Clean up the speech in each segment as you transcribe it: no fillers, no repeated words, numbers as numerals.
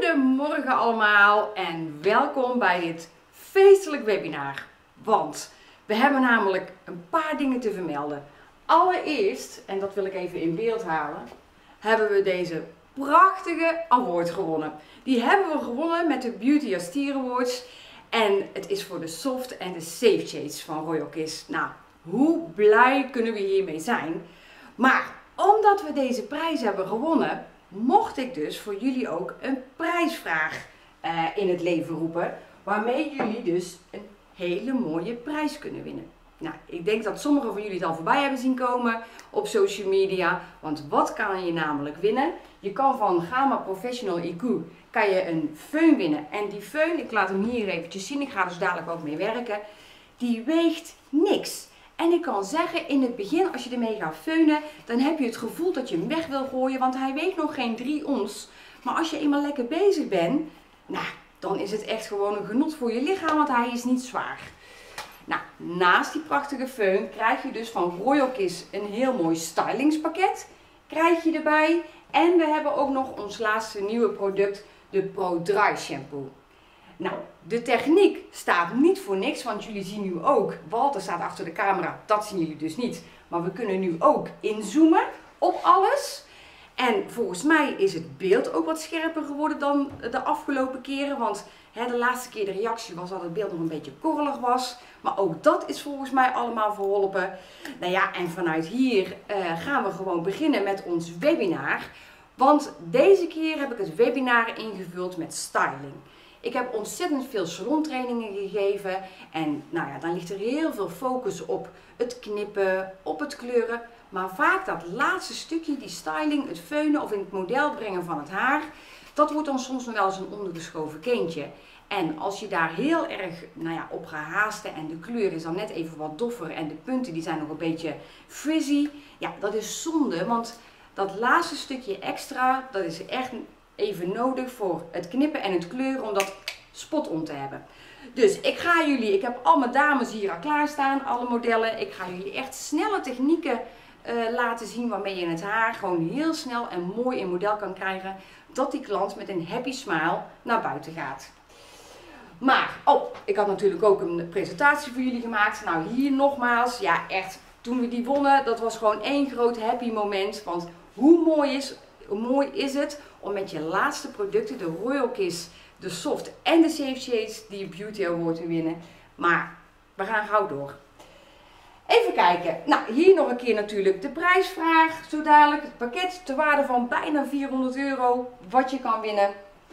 Goedemorgen allemaal en welkom bij dit feestelijk webinar. Want we hebben namelijk een paar dingen te vermelden. Allereerst, en dat wil ik even in beeld halen, hebben we deze prachtige award gewonnen. Die hebben we gewonnen met de Beauty as Tier Awards. En het is voor de Soft en de Safe Shades van Royal Kiss. Nou, hoe blij kunnen we hiermee zijn? Maar omdat we deze prijs hebben gewonnen, mocht ik dus voor jullie ook een prijsvraag in het leven roepen. Waarmee jullie dus een hele mooie prijs kunnen winnen. Nou, ik denk dat sommigen van jullie het al voorbij hebben zien komen op social media. Want wat kan je namelijk winnen? Je kan van Gamma Professional IQ kan je een föhn winnen. En die föhn, ik laat hem hier eventjes zien, ik ga er dus dadelijk ook mee werken. Die weegt niks. En ik kan zeggen, in het begin als je ermee gaat föhnen, dan heb je het gevoel dat je hem weg wil gooien. Want hij weegt nog geen 3 ons. Maar als je eenmaal lekker bezig bent, nou, dan is het echt gewoon een genot voor je lichaam, want hij is niet zwaar. Nou, naast die prachtige föhn krijg je dus van Royal Kiss een heel mooi stylingspakket. Krijg je erbij. En we hebben ook nog ons laatste nieuwe product, de Pro Dry Shampoo. Nou, de techniek staat niet voor niks, want jullie zien nu ook, Walter staat achter de camera, dat zien jullie dus niet. Maar we kunnen nu ook inzoomen op alles. En volgens mij is het beeld ook wat scherper geworden dan de afgelopen keren. Want de laatste keer de reactie was dat het beeld nog een beetje korrelig was. Maar ook dat is volgens mij allemaal verholpen. Nou ja, en vanuit hier gaan we gewoon beginnen met ons webinar. Want deze keer heb ik het webinar ingevuld met styling. Ik heb ontzettend veel salontrainingen gegeven. En nou ja, dan ligt er heel veel focus op het knippen, op het kleuren. Maar vaak dat laatste stukje, die styling, het föhnen of in het model brengen van het haar, dat wordt dan soms nog wel eens een ondergeschoven kindje. En als je daar heel erg op gaat haasten en de kleur is dan net even wat doffer en de punten die zijn nog een beetje frizzy, ja, dat is zonde, want dat laatste stukje extra, dat is echt even nodig voor het knippen en het kleuren om dat spot on te hebben. Dus ik heb al mijn dames hier al klaarstaan, alle modellen. Ik ga jullie echt snelle technieken laten zien waarmee je het haar gewoon heel snel en mooi in model kan krijgen. Dat die klant met een happy smile naar buiten gaat. Maar, ik had natuurlijk ook een presentatie voor jullie gemaakt. Nou, hier nogmaals, ja echt, toen we die wonnen, dat was gewoon één groot happy moment. Want hoe mooi is het om met je laatste producten, de Royal Kiss, de Soft en de Safe Shades, die Beauty Award te winnen. Maar we gaan gauw door. Even kijken. Nou, hier nog een keer natuurlijk de prijsvraag. Zo dadelijk het pakket ter waarde van bijna 400 euro wat je kan winnen.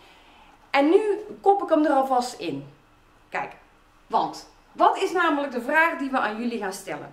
En nu kop ik hem er alvast in. Kijk, want wat is namelijk de vraag die we aan jullie gaan stellen?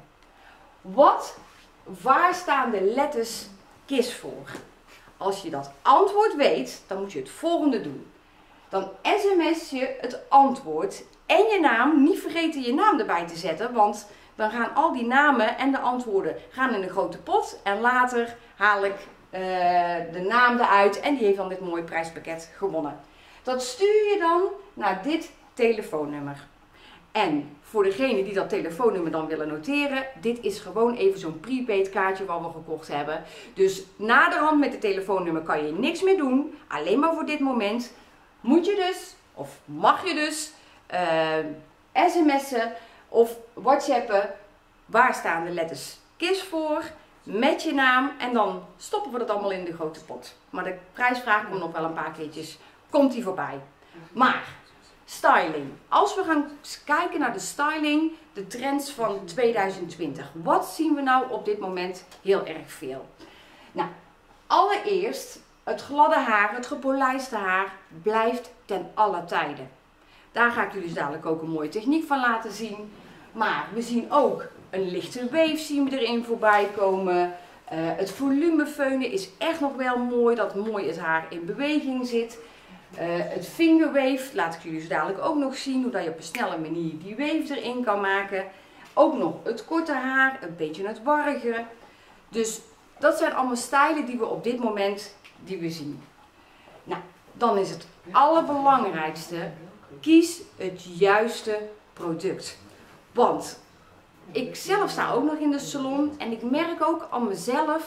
Waar staan de letters KISS voor? Als je dat antwoord weet, dan moet je het volgende doen. Dan sms je het antwoord en je naam. Niet vergeten je naam erbij te zetten, want dan gaan al die namen en de antwoorden gaan in een grote pot. En later haal ik de naam eruit en die heeft dan dit mooie prijspakket gewonnen. Dat stuur je dan naar dit telefoonnummer. En voor degenen die dat telefoonnummer dan willen noteren, dit is gewoon even zo'n prepaid kaartje wat we gekocht hebben. Dus naderhand met het telefoonnummer kan je niks meer doen. Alleen maar voor dit moment moet je dus, of mag je dus, sms'en of whatsappen. Waar staan de letters KISS voor? Met je naam en dan stoppen we dat allemaal in de grote pot. Maar de prijsvraag komt nog wel een paar keertjes, komt die voorbij. Maar styling. Als we gaan kijken naar de styling, de trends van 2020. Wat zien we nou op dit moment heel erg veel? Nou, allereerst het gladde haar, het gepolijste haar blijft ten alle tijden. Daar ga ik jullie dadelijk ook een mooie techniek van laten zien. Maar we zien ook een lichte wave zien we erin voorbij komen. Het volume föhnen is echt nog wel mooi, dat mooi het haar in beweging zit. Het fingerwave laat ik jullie zo dadelijk ook nog zien, hoe dat je op een snelle manier die wave erin kan maken. Ook nog het korte haar, een beetje het warrige. Dus dat zijn allemaal stijlen die we op dit moment zien. Nou, dan is het allerbelangrijkste, kies het juiste product. Want ik zelf sta ook nog in de salon en ik merk ook aan mezelf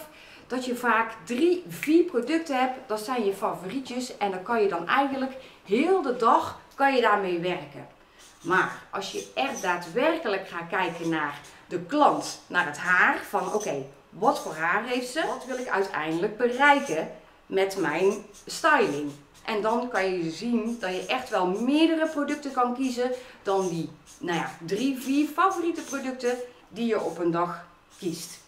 dat je vaak 3, 4 producten hebt. Dat zijn je favorietjes en dan kan je dan eigenlijk heel de dag kan je daarmee werken. Maar als je echt daadwerkelijk gaat kijken naar de klant, naar het haar, van oké, wat voor haar heeft ze? Wat wil ik uiteindelijk bereiken met mijn styling? En dan kan je zien dat je echt wel meerdere producten kan kiezen dan die 3, 4 favoriete producten die je op een dag kiest.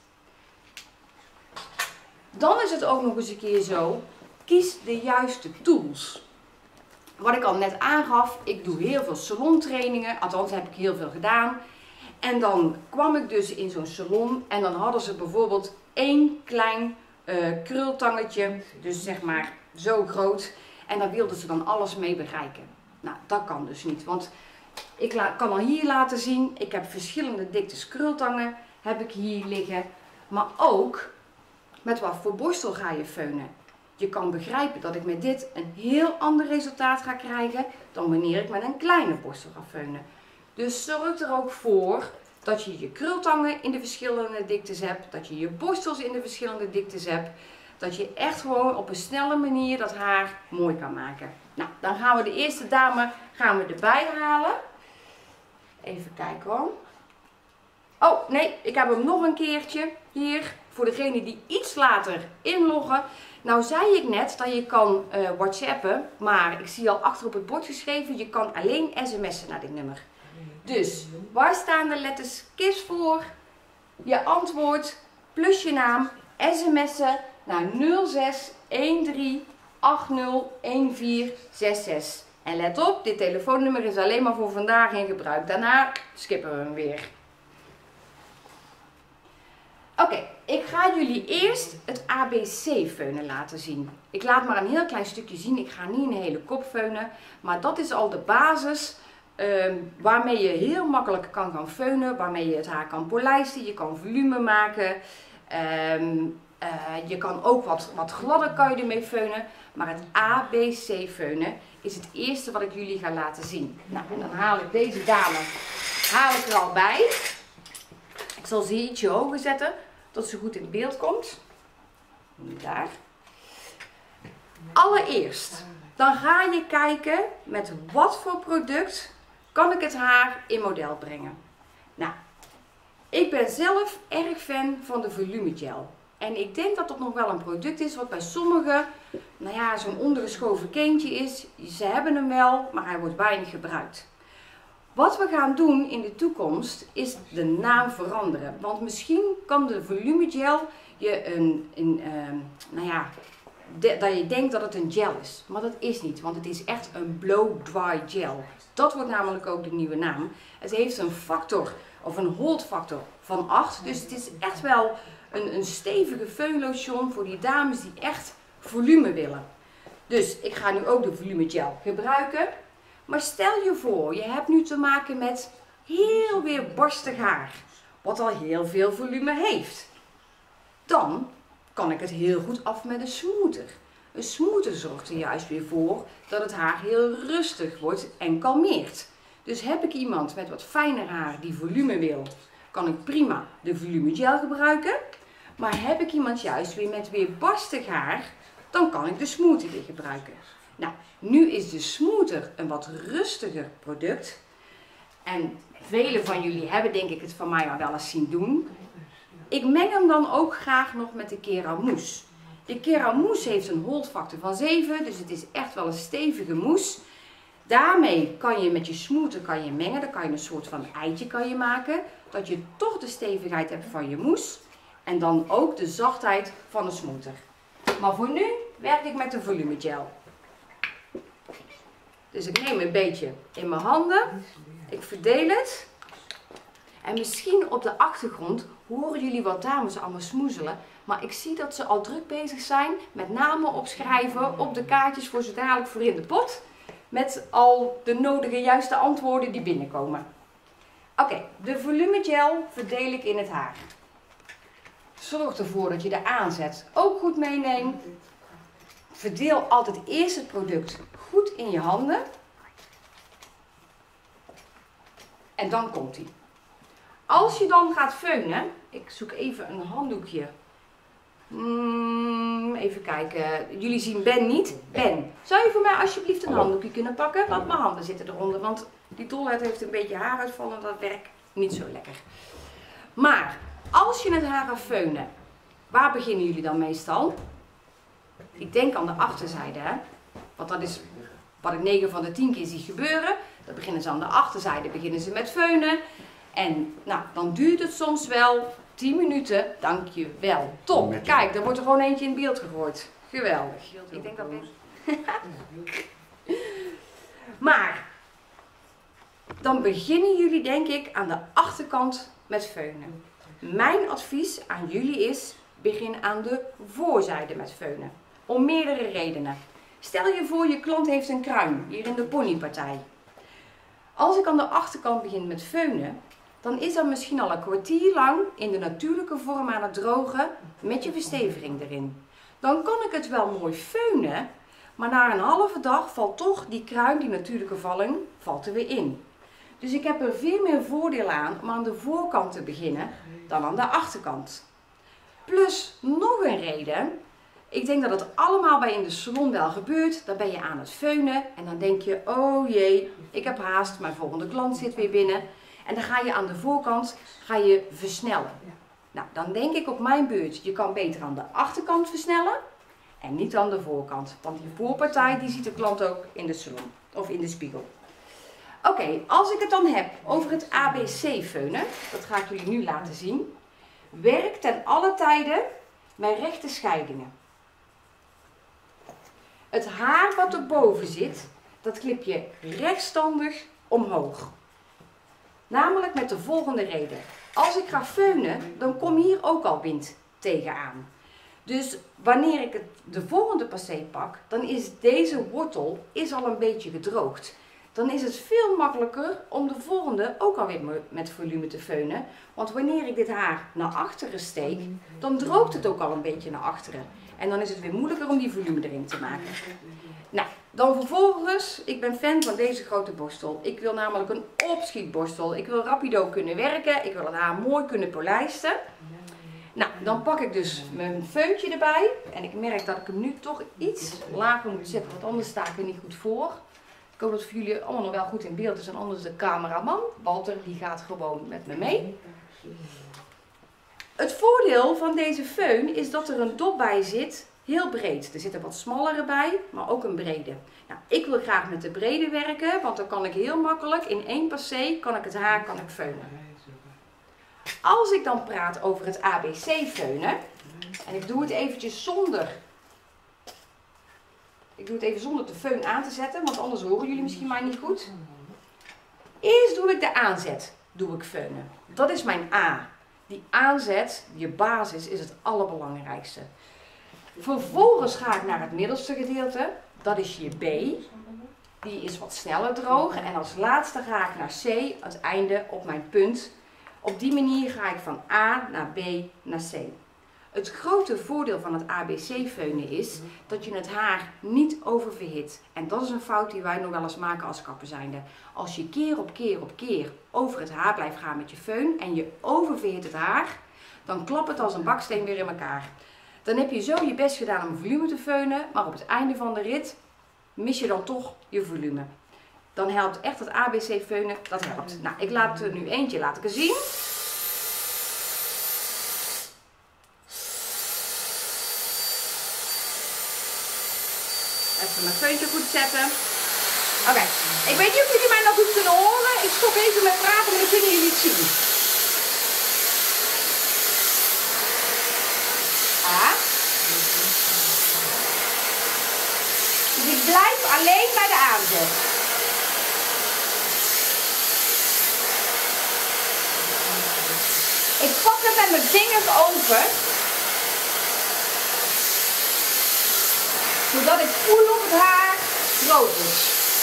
Dan is het ook nog eens een keer zo, kies de juiste tools. Wat ik al net aangaf, ik doe heel veel salontrainingen, althans heb ik heel veel gedaan. En dan kwam ik dus in zo'n salon en dan hadden ze bijvoorbeeld 1 klein krultangetje, dus zeg maar zo groot. En daar wilden ze dan alles mee bereiken. Nou, dat kan dus niet, want ik kan al hier laten zien, ik heb verschillende diktes krultangen, heb ik hier liggen. Maar ook, met wat voor borstel ga je feunen? Je kan begrijpen dat ik met dit een heel ander resultaat ga krijgen dan wanneer ik met een kleine borstel ga feunen. Dus zorg er ook voor dat je je krultangen in de verschillende diktes hebt, dat je je borstels in de verschillende diktes hebt. Dat je echt gewoon op een snelle manier dat haar mooi kan maken. Nou, dan gaan we de eerste dame erbij halen. Even kijken hoor. Oh nee, ik heb hem nog een keertje hier. Voor degene die iets later inloggen. Nou zei ik net dat je kan whatsappen. Maar ik zie al achter op het bord geschreven. Je kan alleen sms'en naar dit nummer. Dus waar staan de letters KISS voor? Je antwoord plus je naam. Sms'en naar 06 13 80 1466. En let op, dit telefoonnummer is alleen maar voor vandaag in gebruik. Daarna skippen we hem weer. Oké, ik ga jullie eerst het ABC-feunen laten zien. Ik laat maar een heel klein stukje zien. Ik ga niet een hele kop feunen. Maar dat is al de basis waarmee je heel makkelijk kan gaan feunen. Waarmee je het haar kan polijsten. Je kan volume maken. Je kan ook wat gladder kan je ermee feunen. Maar het ABC-feunen is het eerste wat ik jullie ga laten zien. Nou, en dan haal ik deze dame er al bij. Ik zal ze ietsje hoger zetten, dat ze goed in beeld komt. Daar. Allereerst, dan ga je kijken met wat voor product kan ik het haar in model brengen. Nou, ik ben zelf erg fan van de volumegel. En ik denk dat dat nog wel een product is wat bij sommigen, zo'n ondergeschoven kindje is. Ze hebben hem wel, maar hij wordt weinig gebruikt. Wat we gaan doen in de toekomst is de naam veranderen. Want misschien kan de volumegel je dat je denkt dat het een gel is. Maar dat is niet, want het is echt een blow dry gel. Dat wordt namelijk ook de nieuwe naam. Het heeft een factor, of een hold factor van 8. Dus het is echt wel een stevige feunlotion voor die dames die echt volume willen. Dus ik ga nu ook de volumegel gebruiken. Maar stel je voor, je hebt nu te maken met heel weerbarstig haar, wat al heel veel volume heeft. Dan kan ik het heel goed af met een smoother. Een smoother zorgt er juist weer voor dat het haar heel rustig wordt en kalmeert. Dus heb ik iemand met wat fijner haar die volume wil, kan ik prima de volumegel gebruiken. Maar heb ik iemand juist weer met weerbarstig haar, dan kan ik de smoother weer gebruiken. Nou, nu is de smoother een wat rustiger product. En velen van jullie hebben denk ik het van mij al wel eens zien doen. Ik meng hem dan ook graag nog met de Keramousse. De Keramousse heeft een hold factor van 7, dus het is echt wel een stevige mousse. Daarmee kan je met je smoother mengen, dan kan je een soort van eitje maken. Dat je toch de stevigheid hebt van je mousse. En dan ook de zachtheid van de smoother. Maar voor nu werk ik met de volumegel. Dus ik neem een beetje in mijn handen. Ik verdeel het. En misschien op de achtergrond horen jullie wat dames allemaal smoezelen. Maar ik zie dat ze al druk bezig zijn met namen opschrijven op de kaartjes voor zo dadelijk voor in de pot. Met al de nodige juiste antwoorden die binnenkomen. Oké, de volumegel verdeel ik in het haar. Zorg ervoor dat je de aanzet ook goed meeneemt. Verdeel altijd eerst het product goed in je handen. En dan komt hij. Als je dan gaat feunen, ik zoek even een handdoekje Even kijken. Jullie zien Ben niet. Ben, zou je voor mij alsjeblieft een handdoekje kunnen pakken? Want mijn handen zitten eronder. Want die dolheid heeft een beetje haaruitval en dat werkt niet zo lekker. Maar als je het haar gaat feunen, waar beginnen jullie dan meestal? Ik denk aan de achterzijde, hè? Want dat is wat ik 9 van de 10 keer zie gebeuren. Dan beginnen ze aan de achterzijde, beginnen ze met feunen. En nou, dan duurt het soms wel 10 minuten. Dankjewel. Top. Kijk, er wordt er gewoon eentje in beeld gegooid. Geweldig. Ik denk dat Maar dan beginnen jullie denk ik aan de achterkant met feunen. Mijn advies aan jullie is, begin aan de voorzijde met feunen. Om meerdere redenen. Stel je voor je klant heeft een kruin, hier in de ponypartij. Als ik aan de achterkant begin met feunen, dan is dat misschien al een kwartier lang in de natuurlijke vorm aan het drogen met je versteviging erin. Dan kan ik het wel mooi feunen, maar na een halve dag valt toch die kruin, die natuurlijke valling, valt er weer in. Dus ik heb er veel meer voordeel aan om aan de voorkant te beginnen dan aan de achterkant. Plus nog een reden. Ik denk dat het allemaal bij in de salon wel gebeurt. Dan ben je aan het feunen en dan denk je, oh jee, ik heb haast, mijn volgende klant zit weer binnen. En dan ga je aan de voorkant versnellen. Nou, dan denk ik op mijn beurt, je kan beter aan de achterkant versnellen en niet aan de voorkant. Want die voorpartij die ziet de klant ook in de salon of in de spiegel. Oké, als ik het dan heb over het ABC feunen, dat ga ik jullie nu laten zien. Werk ten alle tijden met rechte scheidingen. Het haar wat erboven zit, dat klip je rechtstandig omhoog. Namelijk met de volgende reden. Als ik ga feunen, dan komt hier ook al wind tegenaan. Dus wanneer ik de volgende passé pak, dan is deze wortel al een beetje gedroogd. Dan is het veel makkelijker om de volgende ook alweer met volume te feunen. Want wanneer ik dit haar naar achteren steek, dan droogt het ook al een beetje naar achteren. En dan is het weer moeilijker om die volume erin te maken. Nou, dan vervolgens, ik ben fan van deze grote borstel. Ik wil namelijk een opschietborstel. Ik wil rapido kunnen werken. Ik wil het haar mooi kunnen polijsten. Nou, dan pak ik dus mijn feuntje erbij. En ik merk dat ik hem nu toch iets lager moet zetten, want anders sta ik er niet goed voor. Ik hoop dat het voor jullie allemaal nog wel goed in beeld is. En anders de cameraman, Walter, die gaat gewoon met me mee. Het voordeel van deze föhn is dat er een dop bij zit, heel breed. Er zit een wat smallere bij, maar ook een brede. Nou, ik wil graag met de brede werken, want dan kan ik heel makkelijk in één passé het haar feunen. Als ik dan praat over het ABC feunen, en ik doe het eventjes zonder de föhn aan te zetten, want anders horen jullie misschien mij niet goed. Eerst doe ik de aanzet, feunen. Dat is mijn A. Die aanzet, je basis, is het allerbelangrijkste. Vervolgens ga ik naar het middelste gedeelte, dat is je B. Die is wat sneller droog. En als laatste ga ik naar C, het einde op mijn punt. Op die manier ga ik van A naar B naar C. Het grote voordeel van het ABC-feunen is dat je het haar niet oververhit. En dat is een fout die wij nog wel eens maken als kapper zijnde. Als je keer op keer over het haar blijft gaan met je föhn en je oververhit het haar, dan klapt het als een baksteen weer in elkaar. Dan heb je zo je best gedaan om volume te feunen, maar op het einde van de rit mis je dan toch je volume. Dan helpt echt het ABC-feunen, dat helpt. Nou, ik laat er nu eentje laten zien. Even mijn feuntje goed zetten. Oké, ik weet niet of jullie mij nog goed kunnen horen. Ik stop even met praten, maar dan kunnen jullie het zien. Dus ik blijf alleen bij de aanzet. Ik pak het met mijn vingers over. Zodat ik voel of het haar droog is.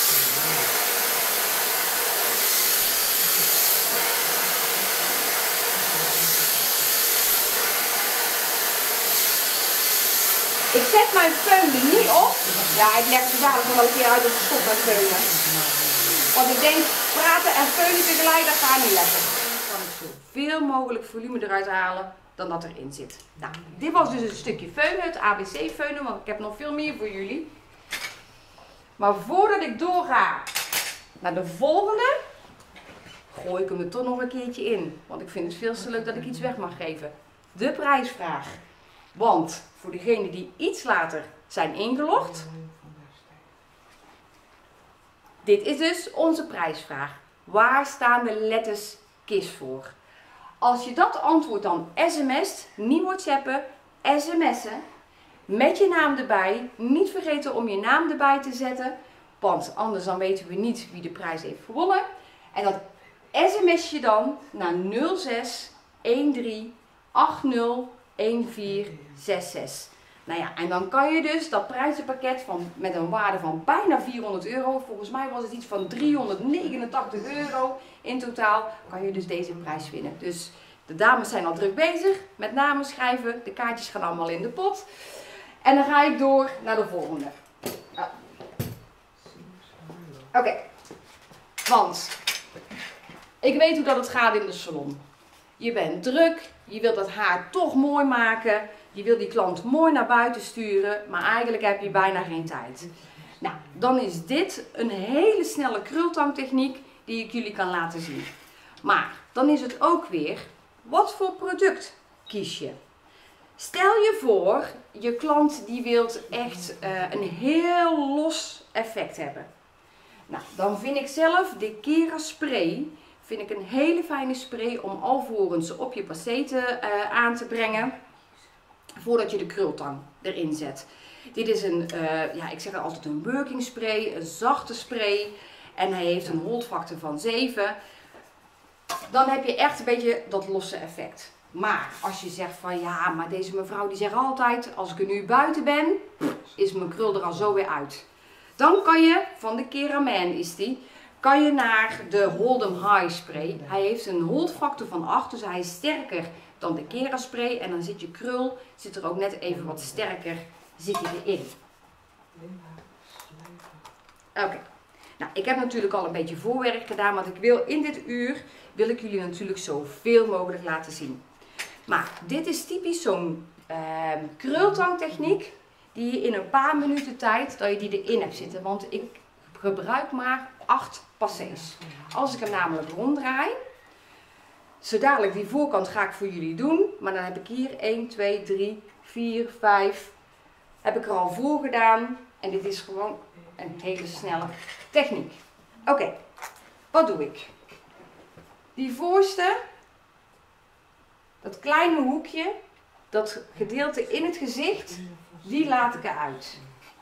Ik zet mijn föhn er niet op. Ja, ik leg het dadelijk nog wel een keer uit of ik stop met feunen. Want ik denk, praten en feunen tegelijk, dat gaat niet lekker. Dan kan ik zoveel mogelijk volume eruit halen dan dat erin zit. Nou, dit was dus een stukje feunen, het ABC feunen, want ik heb nog veel meer voor jullie. Maar voordat ik doorga naar de volgende, gooi ik hem er toch nog een keertje in. Want ik vind het veel te leuk dat ik iets weg mag geven. De prijsvraag. Want voor degenen die iets later zijn ingelogd, dit is dus onze prijsvraag. Waar staan de letters KISS voor? Als je dat antwoord dan sms't, niet whatsappen, sms'en, met je naam erbij. Niet vergeten om je naam erbij te zetten, want anders dan weten we niet wie de prijs heeft gewonnen. En dat sms je dan naar 06 13 80 1466. Nou ja, en dan kan je dus dat prijzenpakket met een waarde van bijna 400 euro, volgens mij was het iets van 389 euro in totaal, kan je dus deze prijs winnen. Dus de dames zijn al druk bezig met namen schrijven, de kaartjes gaan allemaal in de pot. En dan ga ik door naar de volgende. Oh. Oké, want ik weet hoe dat het gaat in de salon. Je bent druk, je wilt dat haar toch mooi maken, je wilt die klant mooi naar buiten sturen, maar eigenlijk heb je bijna geen tijd. Nou, dan is dit een hele snelle krultangtechniek die ik jullie kan laten zien. Maar dan is het ook weer, wat voor product kies je? Stel je voor, je klant die wilt echt een heel los effect hebben. Nou, dan vind ik zelf de Kera spray een hele fijne spray om alvorens op je passé aan te brengen, voordat je de krultang erin zet. Dit is een, ik zeg altijd een working spray, een zachte spray en hij heeft een holdfactor van 7. Dan heb je echt een beetje dat losse effect. Maar als je zegt van ja, maar deze mevrouw die zegt altijd, als ik er nu buiten ben, is mijn krul er al zo weer uit. Dan kan je, van de Kera Man is die, kan je naar de Hold 'em High spray. Hij heeft een holdfactor van 8, dus hij is sterker dan de Kera spray. En dan zit je krul, zit er ook net even wat sterker, zit hij erin. Oké. Nou, ik heb natuurlijk al een beetje voorwerk gedaan, want ik wil in dit uur, wil ik jullie natuurlijk zoveel mogelijk laten zien. Maar dit is typisch zo'n krultangtechniek die je in een paar minuten tijd, dat je die erin hebt zitten. Want ik gebruik maar 8 passés. Als ik hem namelijk ronddraai, zo dadelijk die voorkant ga ik voor jullie doen. Maar dan heb ik hier 1, 2, 3, 4, 5, heb ik er al voor gedaan. En dit is gewoon een hele snelle techniek. Oké, wat doe ik? Die voorste, dat kleine hoekje, dat gedeelte in het gezicht, die laat ik eruit.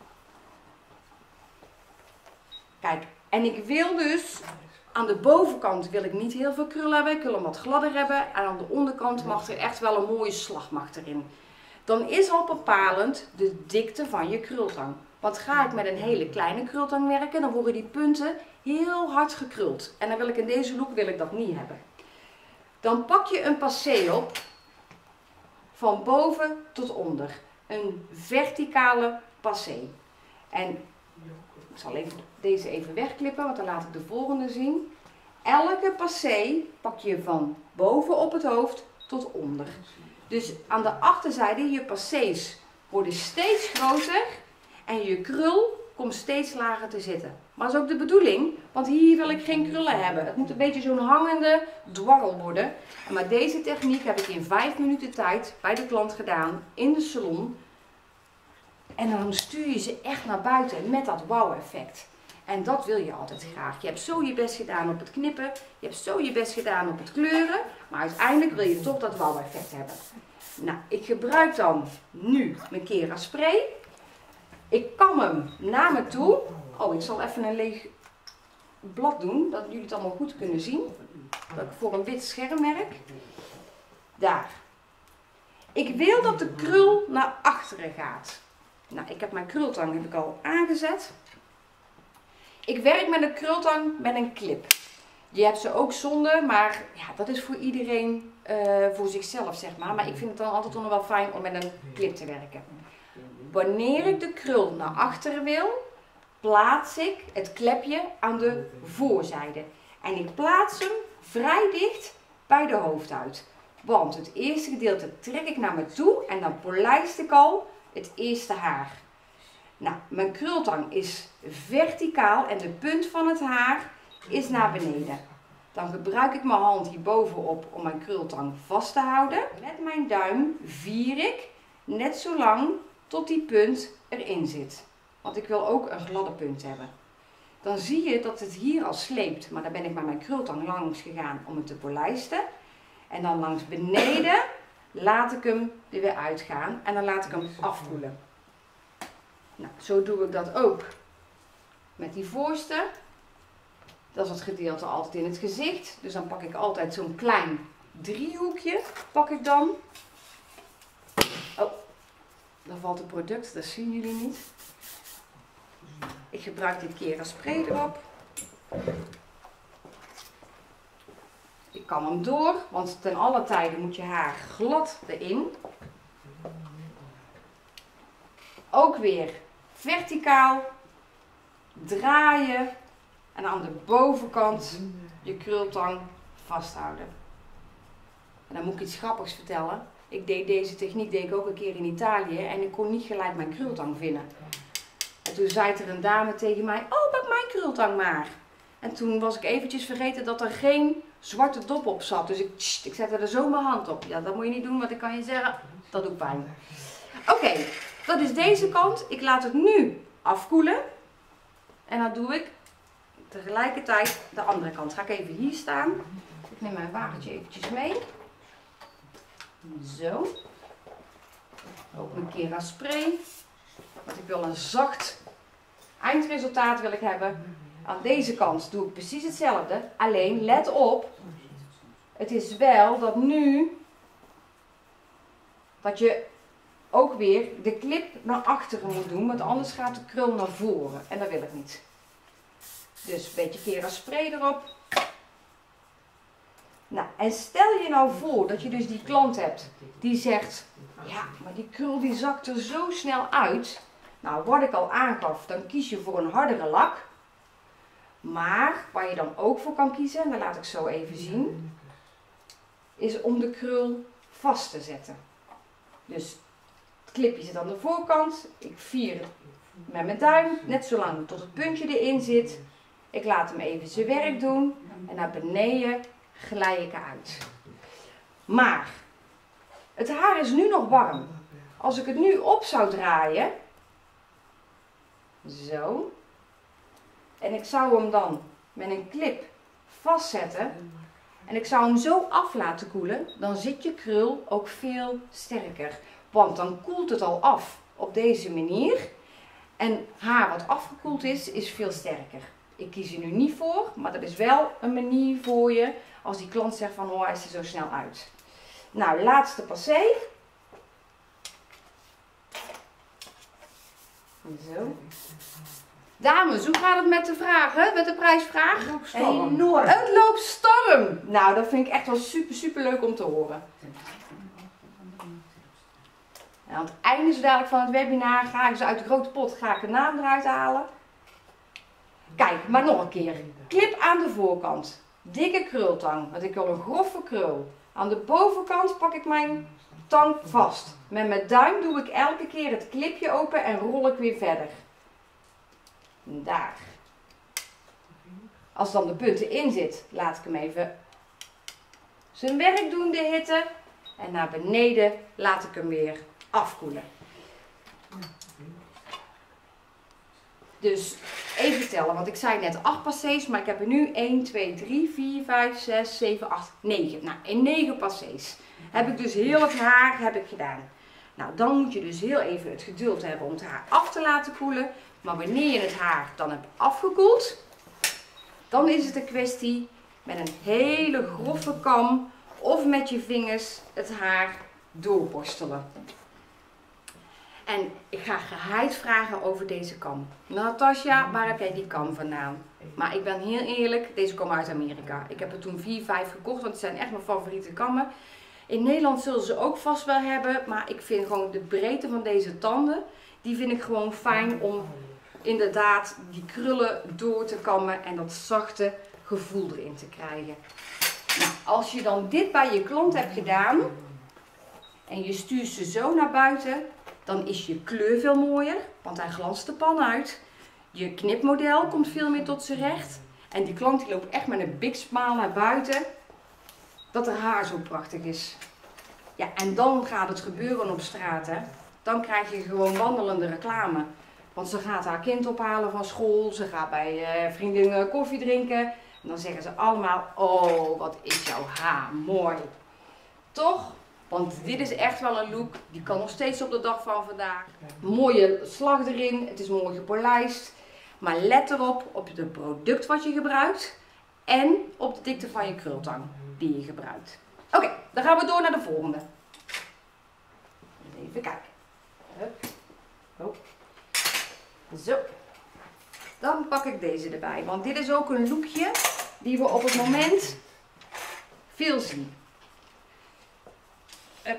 Kijk, en ik wil dus, aan de bovenkant wil ik niet heel veel krul hebben, ik wil hem wat gladder hebben. En aan de onderkant mag er echt wel een mooie slag erin. Dan is al bepalend de dikte van je krultang. Want ga ik met een hele kleine krultang werken, dan worden die punten heel hard gekruld. En dan wil ik in deze look dat niet hebben. Dan pak je een passé op, van boven tot onder. Een verticale passé. En ik zal deze even wegklippen, want dan laat ik de volgende zien. Elke passé pak je van boven op het hoofd tot onder. Dus aan de achterzijde, je passés worden steeds groter en je krul komt steeds lager te zitten. Maar dat is ook de bedoeling, want hier wil ik geen krullen hebben. Het moet een beetje zo'n hangende dwarrel worden. En maar deze techniek heb ik in 5 minuten tijd bij de klant gedaan in de salon. En dan stuur je ze echt naar buiten met dat wow-effect. En dat wil je altijd graag. Je hebt zo je best gedaan op het knippen, je hebt zo je best gedaan op het kleuren, maar uiteindelijk wil je toch dat wow-effect hebben. Nou, ik gebruik dan nu mijn Kera spray. Ik kam hem naar me toe. Oh, ik zal even een leeg blad doen, dat jullie het allemaal goed kunnen zien. Dat ik voor een wit scherm werk. Daar. Ik wil dat de krul naar achteren gaat. Nou, ik heb mijn krultang al aangezet. Ik werk met een krultang met een clip. Je hebt ze ook zonder, maar ja, dat is voor iedereen voor zichzelf, zeg maar. Maar ik vind het dan altijd nog wel fijn om met een clip te werken. Wanneer ik de krul naar achteren wil, plaats ik het klepje aan de voorzijde. En ik plaats hem vrij dicht bij de hoofdhuid. Want het eerste gedeelte trek ik naar me toe en dan polijst ik al het eerste haar. Nou, mijn krultang is verticaal en de punt van het haar is naar beneden. Dan gebruik ik mijn hand hier bovenop om mijn krultang vast te houden. Met mijn duim vier ik net zo lang tot die punt erin zit. Want ik wil ook een gladde punt hebben. Dan zie je dat het hier al sleept, maar dan ben ik met mijn krultang langs gegaan om het te polijsten. En dan langs beneden laat ik hem er weer uitgaan en dan laat ik hem afkoelen. Nou, zo doe ik dat ook met die voorste. Dat is het gedeelte altijd in het gezicht. Dus dan pak ik altijd zo'n klein driehoekje. Pak ik dan. Oh, dan valt het product, dat zien jullie niet. Ik gebruik dit keer een spray erop. Ik kan hem door, want ten alle tijden moet je haar glad erin. Ook weer verticaal draaien en aan de bovenkant je krultang vasthouden. En dan moet ik iets grappigs vertellen. Deze techniek deed ik ook een keer in Italië en ik kon niet gelijk mijn krultang vinden. En toen zei er een dame tegen mij, oh pak mijn krultang maar. En toen was ik eventjes vergeten dat er geen zwarte dop op zat. Dus ik zette er zo mijn hand op. Ja, dat moet je niet doen, want ik kan je zeggen, dat doet pijn. Oké, dat is deze kant. Ik laat het nu afkoelen. En dan doe ik tegelijkertijd de andere kant. Ga ik even hier staan. Ik neem mijn wagentje eventjes mee. Zo. Ook een keer aan spray. Want ik wil een zacht eindresultaat wil ik hebben. Aan deze kant doe ik precies hetzelfde. Alleen let op. Het is wel dat nu dat je ook weer de clip naar achteren moet doen. Want anders gaat de krul naar voren. En dat wil ik niet. Dus een beetje kera spray erop. Nou, en stel je nou voor dat je dus die klant hebt die zegt, ja, maar die krul die zakt er zo snel uit. Nou, wat ik al aangaf, dan kies je voor een hardere lak. Maar waar je dan ook voor kan kiezen, en dat laat ik zo even zien, is om de krul vast te zetten. Dus het clipje zit aan de voorkant. Ik vier het met mijn duim, net zo lang tot het puntje erin zit. Ik laat hem even zijn werk doen en naar beneden glij ik eruit. Maar het haar is nu nog warm. Als ik het nu op zou draaien, zo, en ik zou hem dan met een clip vastzetten en ik zou hem zo af laten koelen, dan zit je krul ook veel sterker. Want dan koelt het al af op deze manier en haar wat afgekoeld is veel sterker. Ik kies er nu niet voor, maar dat is wel een manier voor je als die klant zegt van, oh, hij is er zo snel uit. Nou, laatste passé. Zo. Dames, hoe gaat het met de vragen? Met de prijsvraag? Enorm. Het loopt storm. Nou, dat vind ik echt wel super leuk om te horen. En aan het einde zo dadelijk van het webinar ga ik ze uit de grote pot de naam eruit halen. Kijk, maar nog een keer. Clip aan de voorkant. Dikke krultang, want ik wil een grove krul. Aan de bovenkant pak ik mijn tang vast. Met mijn duim doe ik elke keer het clipje open en rol ik weer verder. Daar. Als dan de punt erin zit, laat ik hem even zijn werk doen, de hitte. En naar beneden laat ik hem weer afkoelen. Dus even tellen, want ik zei net 8 passés, maar ik heb er nu 1, 2, 3, 4, 5, 6, 7, 8, 9. Nou, in 9 passés heb ik dus heel het haar gedaan. Nou, dan moet je dus heel even het geduld hebben om het haar af te laten koelen. Maar wanneer je het haar dan hebt afgekoeld, dan is het een kwestie met een hele grove kam of met je vingers het haar doorborstelen. En ik ga geheid vragen over deze kam. Natasja, waar heb jij die kam vandaan? Maar ik ben heel eerlijk, deze kwam uit Amerika. Ik heb er toen 4, 5 gekocht, want het zijn echt mijn favoriete kammen. In Nederland zullen ze ook vast wel hebben, maar ik vind gewoon de breedte van deze tanden, die vind ik gewoon fijn om inderdaad die krullen door te kammen en dat zachte gevoel erin te krijgen. Nou, als je dan dit bij je klant hebt gedaan en je stuurt ze zo naar buiten, dan is je kleur veel mooier, want hij glanst de pan uit. Je knipmodel komt veel meer tot zijn recht. En die klant die loopt echt met een big smile naar buiten, dat haar haar zo prachtig is. Ja, en dan gaat het gebeuren op straat, hè. Dan krijg je gewoon wandelende reclame. Want ze gaat haar kind ophalen van school, ze gaat bij vriendinnen koffie drinken. En dan zeggen ze allemaal, oh wat is jouw haar mooi. Toch? Want dit is echt wel een look, die kan nog steeds op de dag van vandaag. Mooie slag erin, het is mooi gepolijst. Maar let erop op het product wat je gebruikt en op de dikte van je krultang die je gebruikt. Oké, dan gaan we door naar de volgende. Even kijken. Hup. Oh. Zo. Dan pak ik deze erbij, want dit is ook een lookje die we op het moment veel zien. Hup.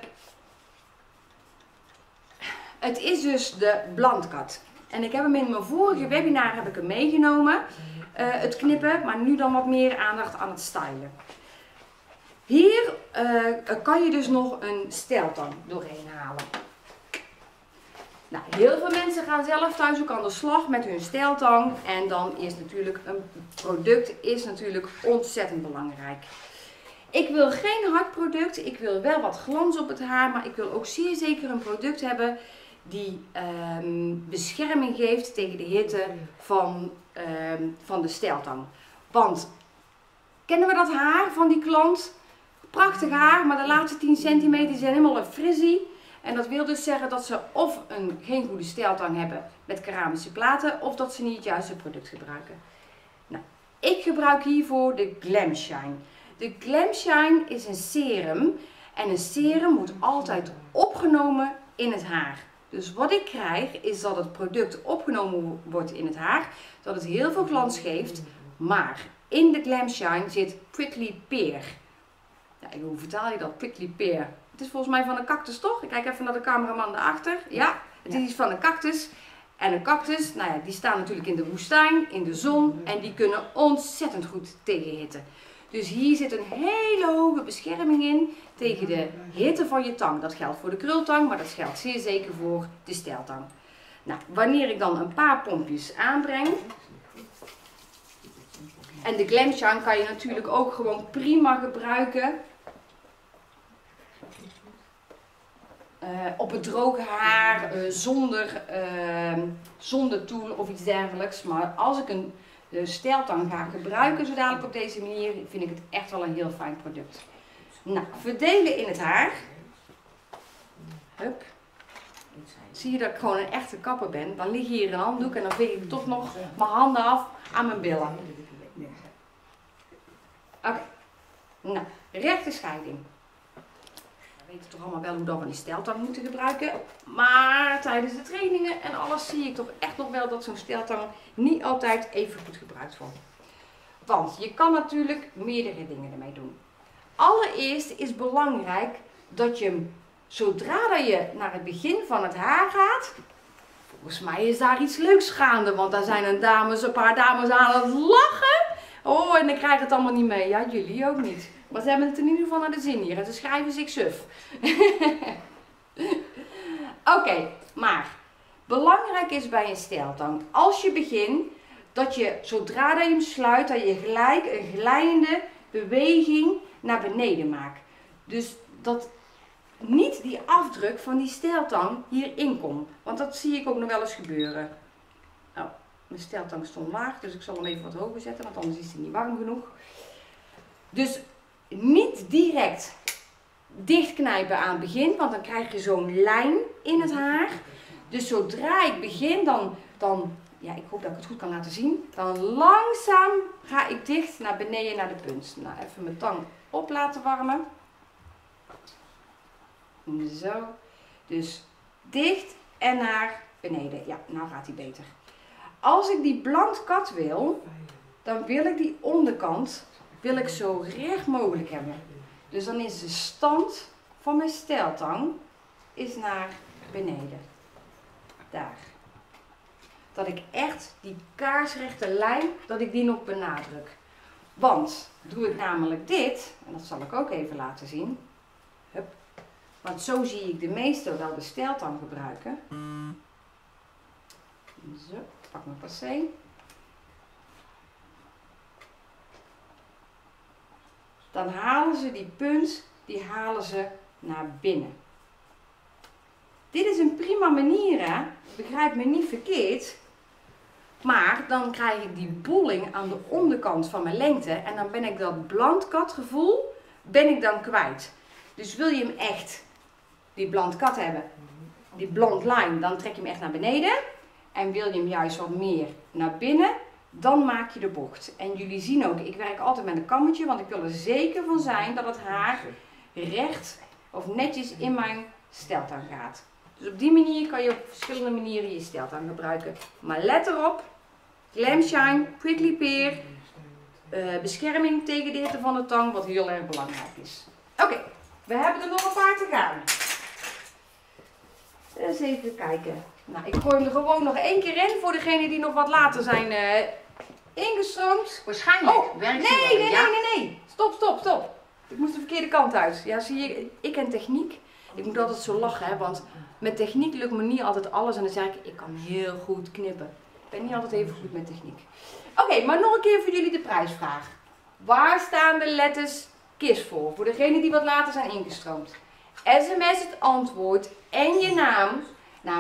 Het is dus de blandkat. En ik heb hem in mijn vorige webinar heb ik hem meegenomen, het knippen, maar nu dan wat meer aandacht aan het stylen. Hier kan je dus nog een stijltang doorheen halen. Nou, heel veel mensen gaan zelf thuis ook aan de slag met hun stijltang. En dan is natuurlijk een product ontzettend belangrijk. Ik wil geen hard product, ik wil wel wat glans op het haar, maar ik wil ook zeer zeker een product hebben die bescherming geeft tegen de hitte van de stijltang. Want, kennen we dat haar van die klant? Prachtig haar, maar de laatste 10 centimeter zijn helemaal een frizzy. En dat wil dus zeggen dat ze of geen goede stijltang hebben met keramische platen, of dat ze niet het juiste product gebruiken. Nou, ik gebruik hiervoor de Glam Shine. De Glam Shine is een serum en een serum moet altijd opgenomen in het haar. Dus wat ik krijg is dat het product opgenomen wordt in het haar, dat het heel veel glans geeft, maar in de Glam Shine zit Prickly Pear. Ja, hoe vertaal je dat? Prickly Pear. Het is volgens mij van een cactus, toch? Ik kijk even naar de cameraman daarachter. Ja, het is iets van een cactus. En een cactus, nou ja, die staan natuurlijk in de woestijn, in de zon en die kunnen ontzettend goed tegen hitte. Dus hier zit een hele hoge bescherming in tegen de hitte van je tang. Dat geldt voor de krultang, maar dat geldt zeer zeker voor de stijltang. Nou, wanneer ik dan een paar pompjes aanbreng. En de Glam Shine kan je natuurlijk ook gewoon prima gebruiken op het droge haar, zonder tool of iets dergelijks. Maar als ik een stijltang ga gebruiken zo dadelijk op deze manier, vind ik het echt wel een heel fijn product. Nou, verdelen in het haar. Hup. Zie je dat ik gewoon een echte kapper ben? Dan lig hier een handdoek en dan veeg ik toch nog mijn handen af aan mijn billen. Oké. Nou, rechte scheiding. We weten toch allemaal wel hoe dat we die stijltang moeten gebruiken. Maar tijdens de trainingen en alles zie ik toch echt nog wel dat zo'n stijltang niet altijd even goed gebruikt wordt. Want je kan natuurlijk meerdere dingen ermee doen. Allereerst is belangrijk dat je hem, zodra dat je naar het begin van het haar gaat, volgens mij is daar iets leuks gaande. Want daar zijn een paar dames aan het lachen. Oh, en ik krijg het allemaal niet mee. Ja, jullie ook niet. Maar ze hebben het in ieder geval naar de zin hier. En ze schrijven zich suf. Oké, maar belangrijk is bij een stijltang, als je begint, dat je zodra dat je hem sluit, dat je gelijk een glijdende beweging naar beneden maakt. Dus dat niet die afdruk van die stijltang hierin komt. Want dat zie ik ook nog wel eens gebeuren. Nou, mijn stijltang stond laag, dus ik zal hem even wat hoger zetten, want anders is hij niet warm genoeg. Dus niet direct dichtknijpen aan het begin, want dan krijg je zo'n lijn in het haar. Dus zodra ik begin, dan ja, ik hoop dat ik het goed kan laten zien, dan langzaam ga ik dicht naar beneden naar de punt. Nou, even mijn tang op laten warmen. Zo. Dus dicht en naar beneden. Ja, nou gaat hij beter. Als ik die blandkat wil, dan wil ik die onderkant zo recht mogelijk hebben. Dus dan is de stand van mijn stijltang is naar beneden. Daar. Dat ik echt die kaarsrechte lijn, dat ik die nog benadruk. Want doe ik namelijk dit, en dat zal ik ook even laten zien. Hup. Want zo zie ik de meeste wel de stijltang gebruiken. Zo, pak mijn passé. Dan halen ze die punt, die halen ze naar binnen. Dit is een prima manier, hè? Begrijp me niet verkeerd. Maar dan krijg ik die bolling aan de onderkant van mijn lengte. En dan ben ik dat bland kat gevoel ben ik dan kwijt. Dus wil je hem echt, die bland kat hebben, die blond line, dan trek je hem echt naar beneden. En wil je hem juist wat meer naar binnen, dan maak je de bocht. En jullie zien ook, ik werk altijd met een kammetje, want ik wil er zeker van zijn dat het haar recht of netjes in mijn steltang gaat. Dus op die manier kan je op verschillende manieren je steltang gebruiken. Maar let erop, Glam Shine, Prickly Pear, bescherming tegen de hitte van de tang, wat heel erg belangrijk is. Oké, we hebben er nog een paar te gaan. Eens even kijken. Nou, ik gooi hem er gewoon nog 1 keer in voor degenen die nog wat later zijn ingestroomd. Waarschijnlijk. Oh, nee. Stop. Ik moest de verkeerde kant uit. Ja, zie je, ik ken techniek. Ik moet altijd zo lachen, hè, want met techniek lukt me niet altijd alles. En dan zeg ik kan heel goed knippen. Ik ben niet altijd even goed met techniek. Oké, maar nog een keer voor jullie de prijsvraag. Waar staan de letters KISS voor? Voor degenen die wat later zijn ingestroomd. SMS het antwoord en je naam naar